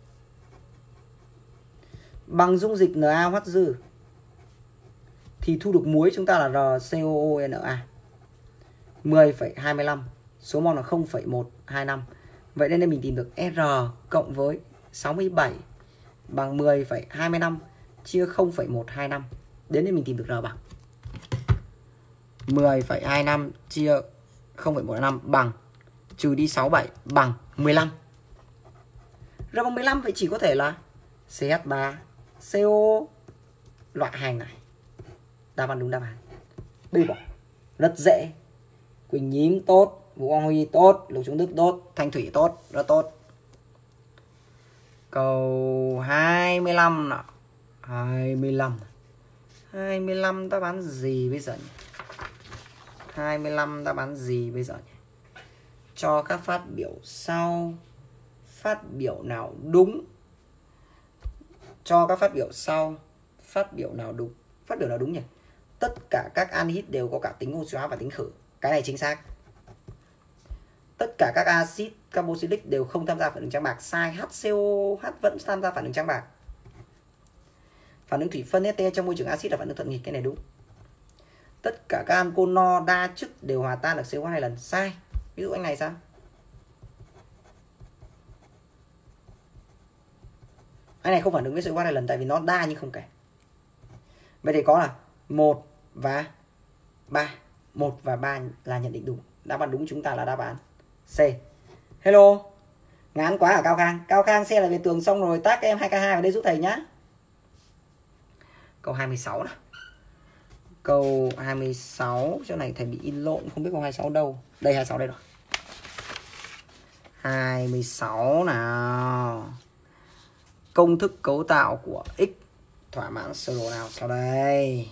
Bằng dung dịch NaOH dư thì thu được muối chúng ta là RCOONa mười phẩy hai mươi lăm, số mol là không phẩy một hai năm. Vậy nên mình tìm được R cộng với sáu mươi bảy bằng mười phẩy hai mươi lăm chia không phẩy một hai năm. Đến đây mình tìm được R bằng mười phẩy hai mươi lăm chia không phẩy một hai năm bằng trừ đi sáu mươi bảy bằng mười lăm. R bằng mười lăm vậy chỉ có thể là C H ba C O. Loại hành này. Đáp án đúng đáp án. B bỏ. Rất dễ. Quỳnh Nhím tốt, Vũ Quang Huy tốt, Lục Trung Đức tốt, Thanh Thủy tốt, rất tốt. Câu hai mươi lăm nào. hai mươi lăm. hai mươi lăm đáp án gì bây giờ nhỉ? hai mươi lăm đáp án gì bây giờ nhỉ? Cho các phát biểu sau. Phát biểu nào đúng? Cho các phát biểu sau. Phát biểu nào đúng? Phát biểu nào đúng nhỉ? Tất cả các anhydride đều có cả tính oxy hóa và tính khử. Cái này chính xác. Tất cả các axit carboxylic đều không tham gia phản ứng trắng bạc. Sai. HCOH vẫn tham gia phản ứng trắng bạc. Phản ứng thủy phân S T trong môi trường axit là phản ứng thuận nghịch. Cái này đúng. Tất cả các ancol no đa chức đều hòa tan được C O H hai lần. Sai. Ví dụ anh này sao? Anh này không phản ứng với C O H hai lần tại vì nó đa nhưng không kể. Vậy thì có là một và ba. một và ba là nhận định đúng. Đáp án đúng chúng ta là đáp án C. Hello. Ngán quá ở Cao Khang. Cao Khang xe lại về tường xong rồi tag em hai k hai vào đây giúp thầy nhá. Câu hai mươi sáu nào. Câu hai mươi sáu. Chỗ này thầy bị in lộn. Không biết câu hai mươi sáu đâu. Đây hai mươi sáu đây rồi. hai mươi sáu nào. Công thức cấu tạo của X thỏa mãn sơ đồ nào sau đây?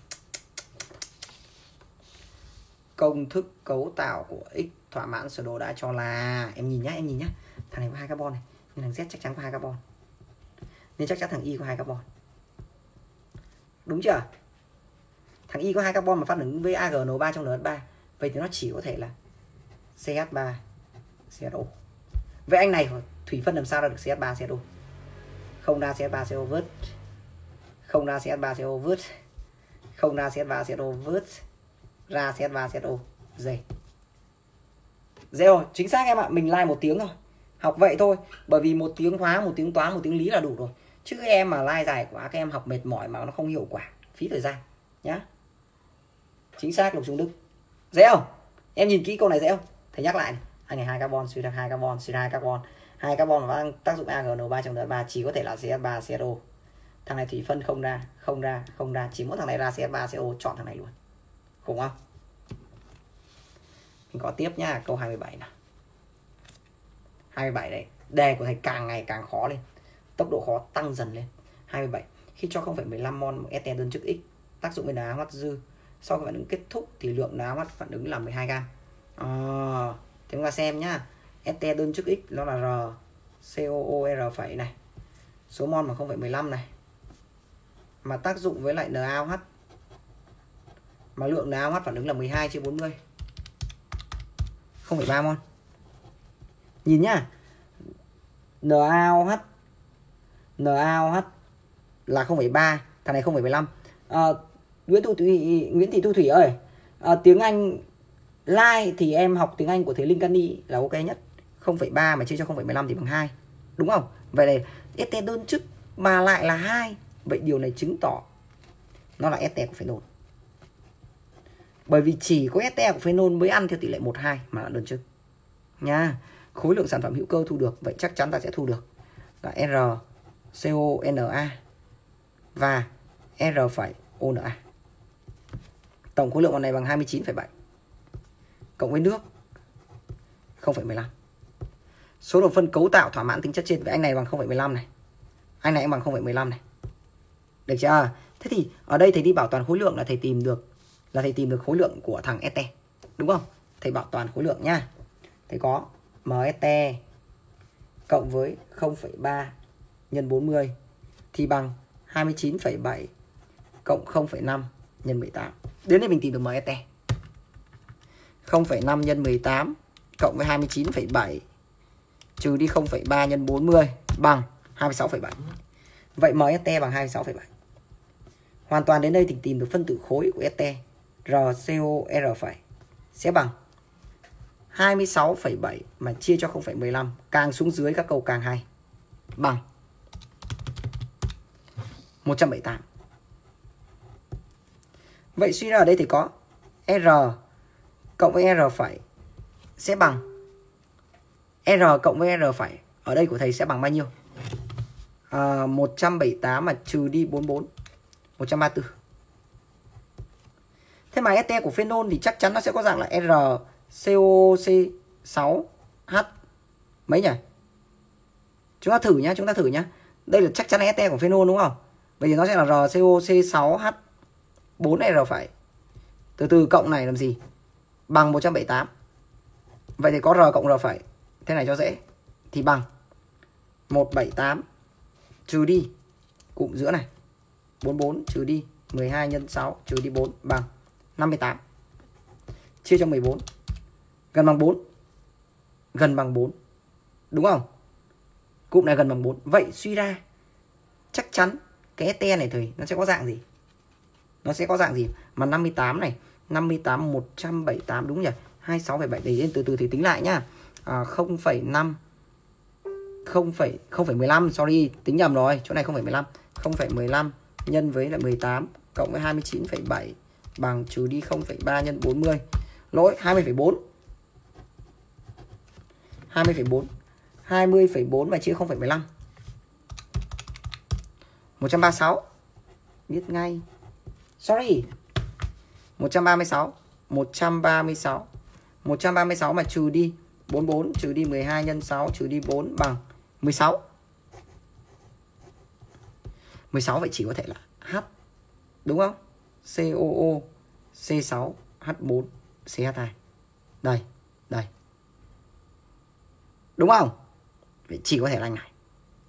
Công thức cấu tạo của X thỏa mãn sơ đồ đã cho là, em nhìn nhá, em nhìn nhá. Thằng này có hai carbon này, nên thằng Z chắc chắn có hai carbon. Nên chắc chắn thằng Y có hai carbon. Đúng chưa? Thằng Y có hai carbon mà phát ứng với A G N O ba trong N H ba. Vậy thì nó chỉ có thể là C H ba C H O. Vậy anh này thủy phân làm sao ra được C H ba C H O? Không ra C H ba C O vớt. Không ra C H ba C O vớt. Không ra C H ba C O vớt. Ra C H ba C O dây. Dễ rồi, chính xác em ạ. Mình like một tiếng thôi. Học vậy thôi. Bởi vì một tiếng hóa, một tiếng toán, một tiếng lý là đủ rồi. Chứ các em mà like dài quá, các em học mệt mỏi mà nó không hiệu quả. Phí thời gian nhá. Chính xác Lục Trung Đức. Dễ không? Em nhìn kỹ câu này dễ không? Thầy nhắc lại này. Anh này hai carbon, suy ra hai carbon, suy ra hai carbon. Hai carbon và tác dụng A G N O ba trong N H ba chỉ có thể là C H ba C H O. Thằng này thủy phân không ra, không ra, không ra. Chỉ mỗi thằng này ra C H ba C O, chọn thằng này luôn. Khủng không? Mình có tiếp nhá, câu hai mươi bảy nào. hai mươi bảy đấy. Đề của thầy càng ngày càng khó lên. Tốc độ khó tăng dần lên. hai mươi bảy. Khi cho không phẩy mười lăm mol một S T đơn chức X tác dụng với NaOH dư, sau khi phản ứng kết thúc thì lượng NaOH phản ứng là mười hai gam. À, thì chúng ta xem nhá. S T đơn chức X nó là R C O O R phẩy này. Số mol mà không phẩy mười lăm này. Mà tác dụng với lại NaOH. Mà lượng NaOH phản ứng là mười hai chia bốn mươi. không phẩy ba mol. Nhìn nhá. NaOH NaOH là không phẩy ba, thằng này không phẩy mười lăm. À, Nguyễn Thu Thủy, Nguyễn Thị Thu Thủy ơi, à, tiếng Anh like thì em học tiếng Anh của thầy Linh Cani là ok nhất. không phẩy ba mà chia cho không phẩy mười lăm thì bằng hai. Đúng không? Vậy này ét tê đơn chức mà lại là hai. Vậy điều này chứng tỏ nó là ét tê của phenol. Bởi vì chỉ có ét tê của phenol mới ăn theo tỷ lệ một hai mà là đơn chức. Nha. Khối lượng sản phẩm hữu cơ thu được, vậy chắc chắn ta sẽ thu được là R C O N A và R phẩy O N A. Tổng khối lượng con này bằng hai mươi chín phẩy bảy cộng với nước không phẩy mười lăm. Số đồng phân cấu tạo thỏa mãn tính chất trên, với anh này bằng không phẩy mười lăm này. Anh này cũng bằng không phẩy mười lăm này. Được chưa? Thế thì ở đây thầy đi bảo toàn khối lượng là thầy tìm được là thầy tìm được khối lượng của thằng ét tê. Đúng không? Thầy bảo toàn khối lượng nha. Thầy có M S T cộng với không phẩy ba nhân bốn mươi thì bằng hai mươi chín phẩy bảy cộng không phẩy năm nhân mười tám. Đến đây mình tìm được M S T. không phẩy năm nhân mười tám cộng với hai mươi chín phẩy bảy trừ đi không phẩy ba nhân bốn mươi bằng hai mươi sáu phẩy bảy. Vậy M S T bằng hai mươi sáu phẩy bảy. Hoàn toàn đến đây thì tìm được phân tử khối của ét tê R C O R phẩy sẽ bằng hai mươi sáu phẩy bảy mà chia cho không phẩy mười lăm, càng xuống dưới các câu càng hay, bằng một trăm bảy mươi tám. Vậy suy ra ở đây thì có R cộng với R phẩy sẽ bằng R cộng với R phẩy ở đây của thầy sẽ bằng bao nhiêu? À, một trăm bảy mươi tám mà trừ đi bốn mươi bốn, một trăm ba mươi tư. Thế mà ét tê của phenol thì chắc chắn nó sẽ có dạng là R C O C sáu H mấy nhỉ? Chúng ta thử nhá, chúng ta thử nhá. Đây là chắc chắn là ét tê của phenol đúng không? Vậy thì nó sẽ là R C O C sáu H bốn R phẩy. Từ từ cộng này làm gì? Bằng một trăm bảy mươi tám. Vậy thì có R cộng R phẩy. Thế này cho dễ. Thì bằng một trăm bảy mươi tám trừ đi cụm giữa này bốn mươi bốn trừ đi mười hai nhân sáu trừ đi bốn bằng năm mươi tám. Chia cho mười bốn. Gần bằng bốn. Gần bằng bốn. Đúng không? Cụm này gần bằng bốn. Vậy suy ra chắc chắn cái ét tê này thì nó sẽ có dạng gì? Nó sẽ có dạng gì? Mà năm mươi tám này, năm mươi tám một trăm bảy mươi tám đúng nhỉ? hai mươi sáu phẩy bảy để từ từ thì tính lại nhá. À, không phẩy năm không phẩy mười lăm, sorry, tính nhầm rồi, chỗ này không phẩy mười lăm. không phẩy mười lăm nhân với lại mười tám cộng với hai mươi chín phẩy bảy bằng trừ đi không phẩy ba nhân bốn mươi. Lỗi hai mươi phẩy bốn. hai mươi phẩy bốn. hai mươi phẩy bốn mà chia không phẩy mười lăm. một trăm ba mươi sáu. Biết ngay. Sorry. một trăm ba mươi sáu. một trăm ba mươi sáu. một trăm ba mươi sáu mà trừ đi bốn mươi bốn trừ đi mười hai nhân sáu trừ đi bốn bằng mười sáu. mười sáu vậy chỉ có thể là H. Đúng không? C O O C sáu H bốn C H hai. Đây, đây. Đúng không? Vậy chỉ có thể là anh này.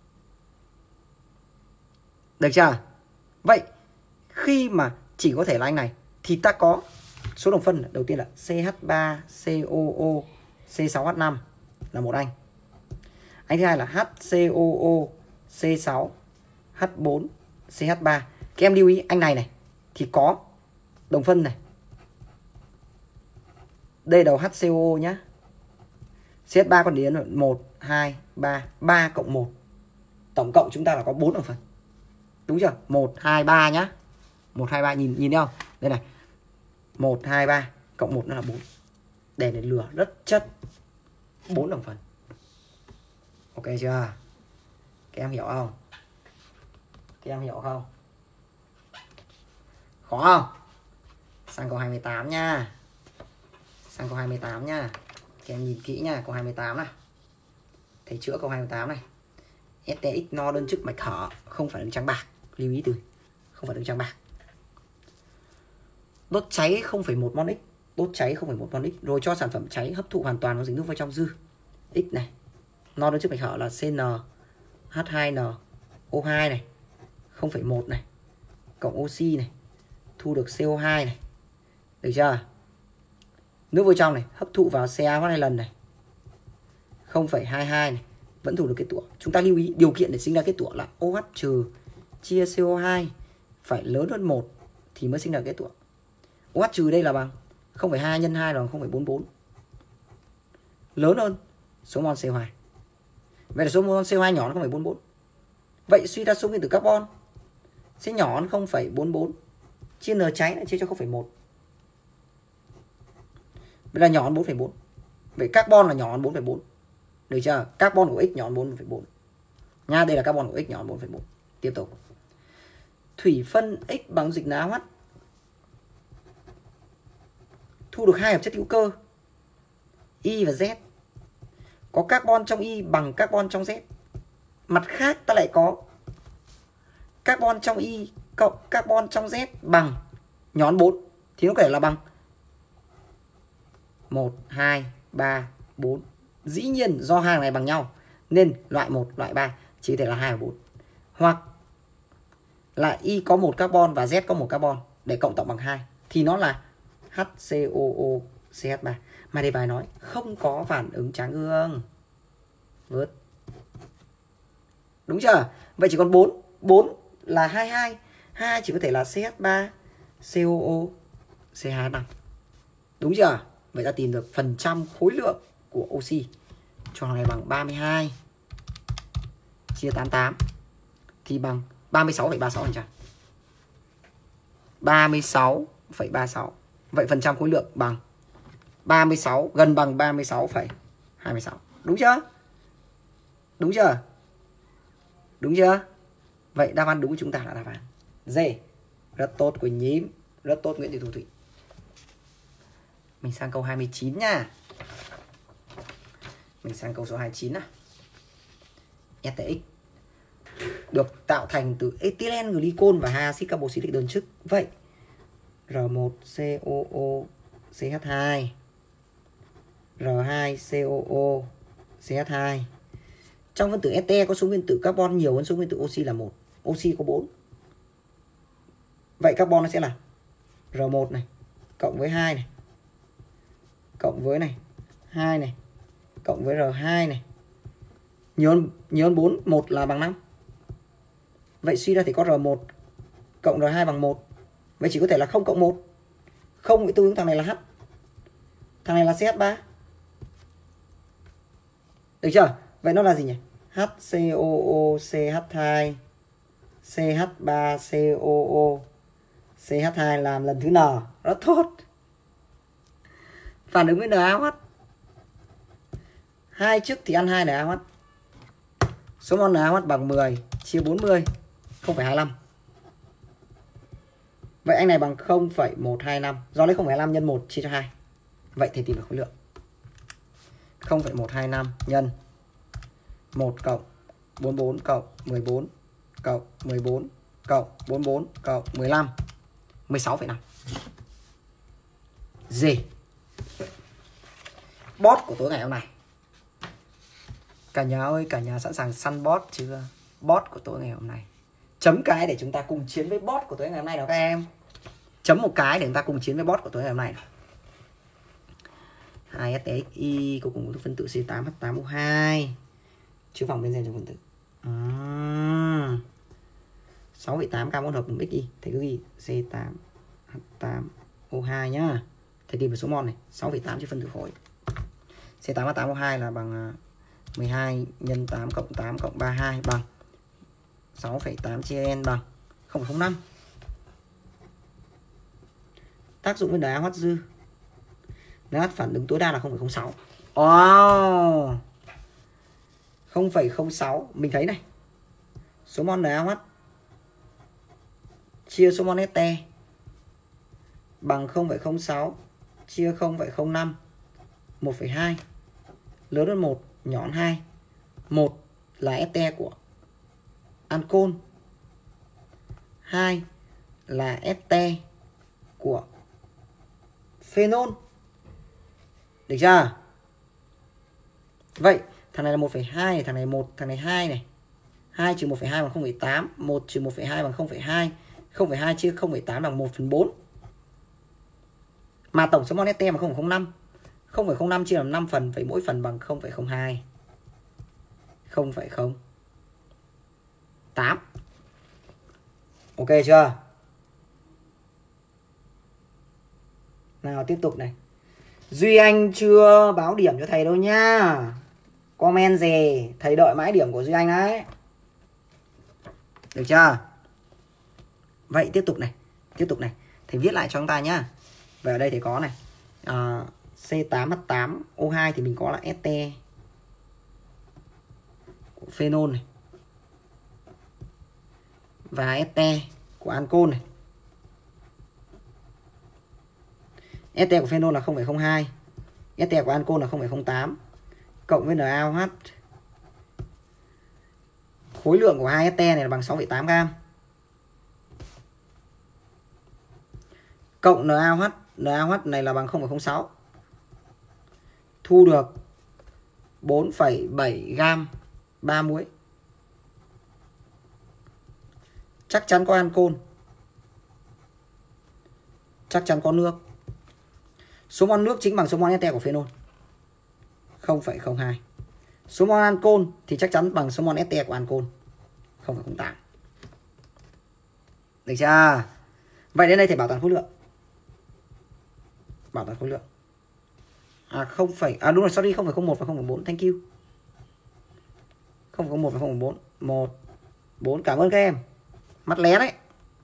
Được chưa? Vậy khi mà chỉ có thể là anh này thì ta có số đồng phân đầu tiên là C H ba C O O C sáu H năm là một anh. Anh thứ hai là H C O O C sáu H bốn C H ba. Các em lưu ý anh này này thì có đồng phân này. Đây đầu H C O O nhá. C H ba còn đến một, hai, ba, ba cộng một. Tổng cộng chúng ta là có bốn đồng phân. Đúng chưa? một, hai, ba nhá. một, hai, ba nhìn nhìn thấy không? Đây này. một, hai, ba cộng một nó là bốn. Đèn này lửa rất chất. bốn đồng phân. Ok chưa? Các em hiểu không? Các em hiểu không? Khó không? Sang câu hai mươi tám nha. Sang câu hai mươi tám nha. Các em nhìn kỹ nha, câu hai mươi tám này. Thầy chữa câu hai mươi tám này. ét tê ích no đơn chức mạch hở, không phải đường trắng bạc. Lưu ý từ không phải đường trắng bạc. Đốt cháy không phẩy một mol x, đốt cháy không phẩy một mol x rồi cho sản phẩm cháy hấp thụ hoàn toàn nó dính nước vào trong dư. X này. No đơn chức mạch hở là C N H hai N O hai này, không phẩy một này, cộng oxy này, thu được C O hai này. Được chưa? Nước vào trong này hấp thụ vào C A H hai lần này, không phẩy hai hai này, vẫn thu được kết tủa. Chúng ta lưu ý điều kiện để sinh ra kết tủa là OH trừ chia C O hai phải lớn hơn một thì mới sinh ra kết tủa. OH trừ đây là bằng không phẩy hai nhân hai là bằng không phẩy bốn mươi bốn. Lớn hơn số mol xê o hai. Vậy là số mol xê o hai nhỏ hơn không phẩy bốn mươi bốn. Vậy suy ra số nguyên tử carbon sẽ nhỏ hơn không phẩy bốn mươi bốn. Chia n cháy lại chia cho không phẩy một. Vậy là nhỏ hơn bốn phẩy bốn. Vậy carbon là nhỏ hơn bốn phẩy bốn. Được chưa? Carbon của X nhỏ hơn bốn phẩy bốn. Nha, đây là carbon của X nhỏ hơn bốn phẩy bốn. Tiếp tục. Thủy phân X bằng dịch NaOH thu được hai hợp chất hữu cơ Y và Z. Có carbon trong Y bằng carbon trong Z. Mặt khác ta lại có carbon trong Y cộng carbon trong Z bằng nhỏ hơn bốn. Thì nó có thể là bằng một, hai, ba, bốn. Dĩ nhiên do hàng này bằng nhau nên loại một, loại ba chỉ có thể là hai và bốn. Hoặc là Y có một carbon và Z có một carbon để cộng tổng bằng hai thì nó là hát xê o o xê hát ba. Mà đề bài nói không có phản ứng tráng ương. Vớt. Đúng chưa? Vậy chỉ còn bốn. bốn là hai mươi hai. hai mươi hai chỉ có thể là xê hát ba, xê o o, xê hai năm. Đúng chưa? Vậy ta tìm được phần trăm khối lượng của oxy. Cho này bằng ba mươi hai chia tám mươi tám thì bằng ba mươi sáu phẩy ba mươi sáu phần trăm. ba mươi sáu phẩy ba mươi sáu. Vậy phần trăm khối lượng bằng ba mươi sáu, gần bằng ba mươi sáu phẩy hai mươi sáu. Đúng chưa? Đúng chưa? Đúng chưa? Vậy đáp án đúng của chúng ta là đáp án D. Rất tốt Quỳnh Nhím, rất tốt Nguyễn Thị Thu Thủy. Mình sang câu hai mươi chín nha. Mình sang câu số hai mươi chín nào. ét tê ích được tạo thành từ ethylene glycol và hai axit carboxylic đơn chức. Vậy R một C O O C H hai, R hai C O O C H hai. Trong phân tử ete có số nguyên tử carbon nhiều hơn số nguyên tử oxy là một. Oxy có bốn. Vậy carbon nó sẽ là R một này cộng với hai này cộng với này hai này cộng với R hai này. Nhiều hơn, nhiều hơn bốn, một là bằng năm. Vậy suy ra thì có R một cộng R hai bằng một. Vậy chỉ có thể là không cộng một. Không bị tương ứng thằng này là H. Thằng này là C H ba. Được chưa? Vậy nó là gì nhỉ? H C O O C H hai C H ba C O O C H hai làm lần thứ N. Rất tốt. Phản ứng với NaOH. Hai chức thì ăn hai NaOH. Số mol NaOH bằng mười chia bốn mươi, không phẩy hai mươi lăm. Vậy anh này bằng không phẩy một hai năm. Do lấy không phẩy hai mươi lăm nhân một chia cho hai. Vậy thì tìm được khối lượng. không phẩy một hai năm nhân một cộng bốn mươi bốn cộng mười bốn cộng mười bốn cộng bốn mươi bốn cộng mười lăm, mười sáu phẩy năm. D. Bot của tối ngày hôm nay. Cả nhà ơi, cả nhà sẵn sàng săn bot chưa? Bot của tối ngày hôm nay. Chấm cái để chúng ta cùng chiến với bot của tối ngày hôm nay nào các em. Chấm một cái để chúng ta cùng chiến với bot của tối ngày hôm nay. hai S T X Y có cùng phân tử C tám H tám O hai. Chứa vòng benzen trong phân tử. À, sáu phẩy tám carbon hỗn hợp cùng X Y. Thầy cứ ghi C tám H tám O hai nhá. Thầy tìm được số mol này, sáu phẩy tám chia phân tử khối. C tám H tám O hai là bằng mười hai nhân tám cộng tám cộng ba mươi hai bằng sáu phẩy tám chia n bằng không phẩy không năm. Tác dụng với NaOH dư. NaOH phản ứng tối đa là không phẩy không sáu. Wow. không phẩy không sáu. Mình thấy này. Số mol NaOH chia số mol ete bằng không phẩy không sáu chia không phẩy không năm, một phẩy hai. Lớn hơn một, nhỏ hơn hai. một là ete của ancol. hai là ete của phenol. Được chưa? Vậy thằng này là một phẩy hai, thằng này một, thằng này hai này. hai trừ một phẩy hai bằng không phẩy tám, một trừ một phẩy hai bằng không phẩy hai, không phẩy hai chia không phẩy tám bằng một phần bốn. Mà tổng số mol ete bằng không phẩy không năm. không phẩy không năm chia làm năm phần, vậy mỗi phần bằng không phẩy không hai. không phẩy không tám. Ok chưa? Nào tiếp tục này. Duy Anh chưa báo điểm cho thầy đâu nha. Comment gì? Thầy đợi mãi điểm của Duy Anh đấy. Được chưa? Vậy tiếp tục này. Tiếp tục này. Thầy viết lại cho chúng ta nhá. Về ở đây thì có này. À, C tám H tám O hai thì mình có là este của phenol này. Và este của ancol này. Este của phenol là không phẩy không hai. Este của ancol là không phẩy không tám. Cộng với NaOH. Khối lượng của hai este này là bằng sáu phẩy tám gam. Cộng NaOH. NaOH này là bằng không phẩy không sáu. Thu được bốn phẩy bảy gam ba muối. Chắc chắn có ancol. Chắc chắn có nước. Số mol nước chính bằng số mol este của phenol. không phẩy không hai. Số mol ancol thì chắc chắn bằng số mol este của ancol. không phẩy không tám. Được chưa? Vậy đến đây thì bảo toàn khối lượng. Bảo toàn khối lượng. À không phải à đúng rồi, sorry, không phẩy không một và không phẩy bốn. Thank you. không phẩy không một và không phẩy bốn. một bốn, cảm ơn các em. Mắt lé đấy.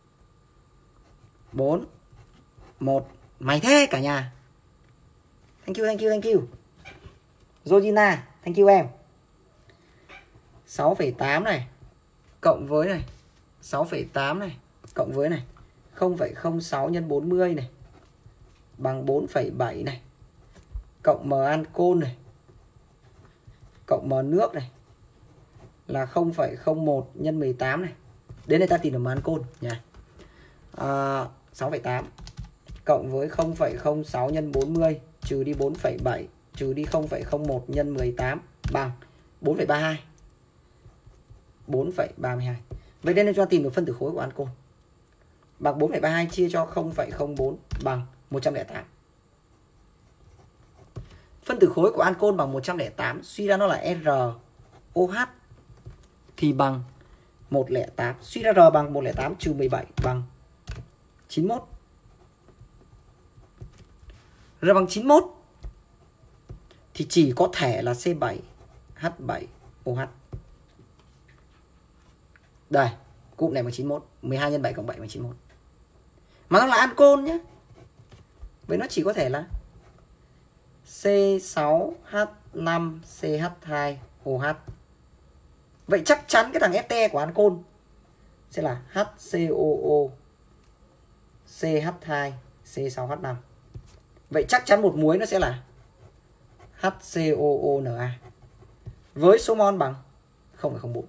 bốn một. Mày thế cả nhà. Thank you, thank you, thank you. Jojina, thank you em. sáu phẩy tám này cộng với này, sáu phẩy tám này cộng với này, không phẩy không sáu nhân bốn mươi này bằng bốn phẩy bảy này, cộng m ancol này, cộng m nước này là không phẩy không một nhân mười tám này. Đến đây ta tìm được m ancol nha. À, sáu phẩy tám cộng với không phẩy không sáu nhân bốn mươi trừ đi bốn phẩy bảy trừ đi không phẩy không một nhân mười tám bằng bốn phẩy ba mươi hai. bốn phẩy ba mươi hai. Vậy nên cho tìm được phân tử khối của ancol. Bằng bốn phẩy ba mươi hai chia cho không phẩy không bốn bằng một trăm lẻ tám. Phân tử khối của ancol bằng một trăm lẻ tám, suy ra nó là ROH thì bằng một trăm lẻ tám. Suy ra R bằng một trăm lẻ tám trừ mười bảy bằng chín mươi mốt. R bằng chín mươi mốt thì chỉ có thể là C bảy H bảy O H. Đây, cụm này bằng chín mươi mốt, mười hai nhân bảy cộng bảy bằng chín mươi mốt. Mà nó là ancol nhé. Vậy nó chỉ có thể là C sáu H năm C H hai O H. Vậy chắc chắn cái thằng este của ancol sẽ là HCOO C H hai C sáu H năm. Vậy chắc chắn một muối nó sẽ là HCOONa với số mol bằng không phẩy không bốn.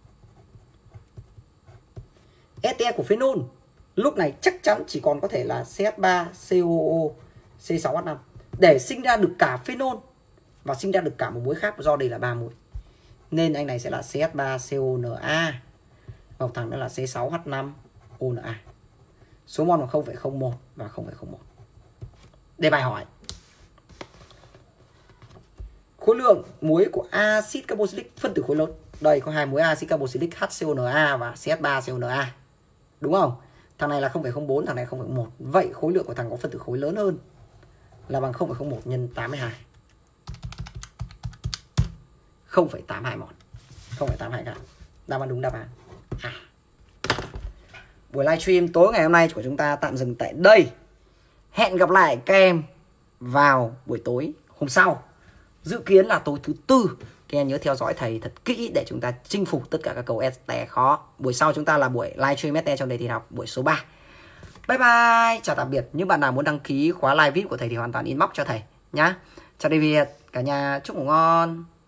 Este của phenol lúc này chắc chắn chỉ còn có thể là C H ba C O O C sáu H năm để sinh ra được cả phenol và sinh ra được cả một muối khác, do đây là ba muối. Nên anh này sẽ là C H ba C O N A và thằng đó là C sáu H năm O N A. Số mol là không phẩy không một và không phẩy không một. Đây bài hỏi. Khối lượng muối của axit carboxylic phân tử khối lớn. Đây có hai muối axit carboxylic HCONa và C H ba C O N A. Đúng không? Thằng này là không phẩy không bốn, thằng này không phẩy không một. Vậy khối lượng của thằng có phân tử khối lớn hơn là bằng không phẩy không một nhân tám mươi hai. không phẩy tám mươi hai mol. không phẩy tám mươi hai gam. Đáp án đúng đáp án. À. Buổi livestream tối ngày hôm nay của chúng ta tạm dừng tại đây. Hẹn gặp lại các em vào buổi tối hôm sau. Dự kiến là tối thứ tư. Các em nhớ theo dõi thầy thật kỹ để chúng ta chinh phục tất cả các câu este khó. Buổi sau chúng ta là buổi livestream este trong đề thi học buổi số ba. Bye bye, chào tạm biệt. Những bạn nào muốn đăng ký khóa live vê i pê của thầy thì hoàn toàn inbox cho thầy nhá. Chào David, cả nhà chúc ngủ ngon.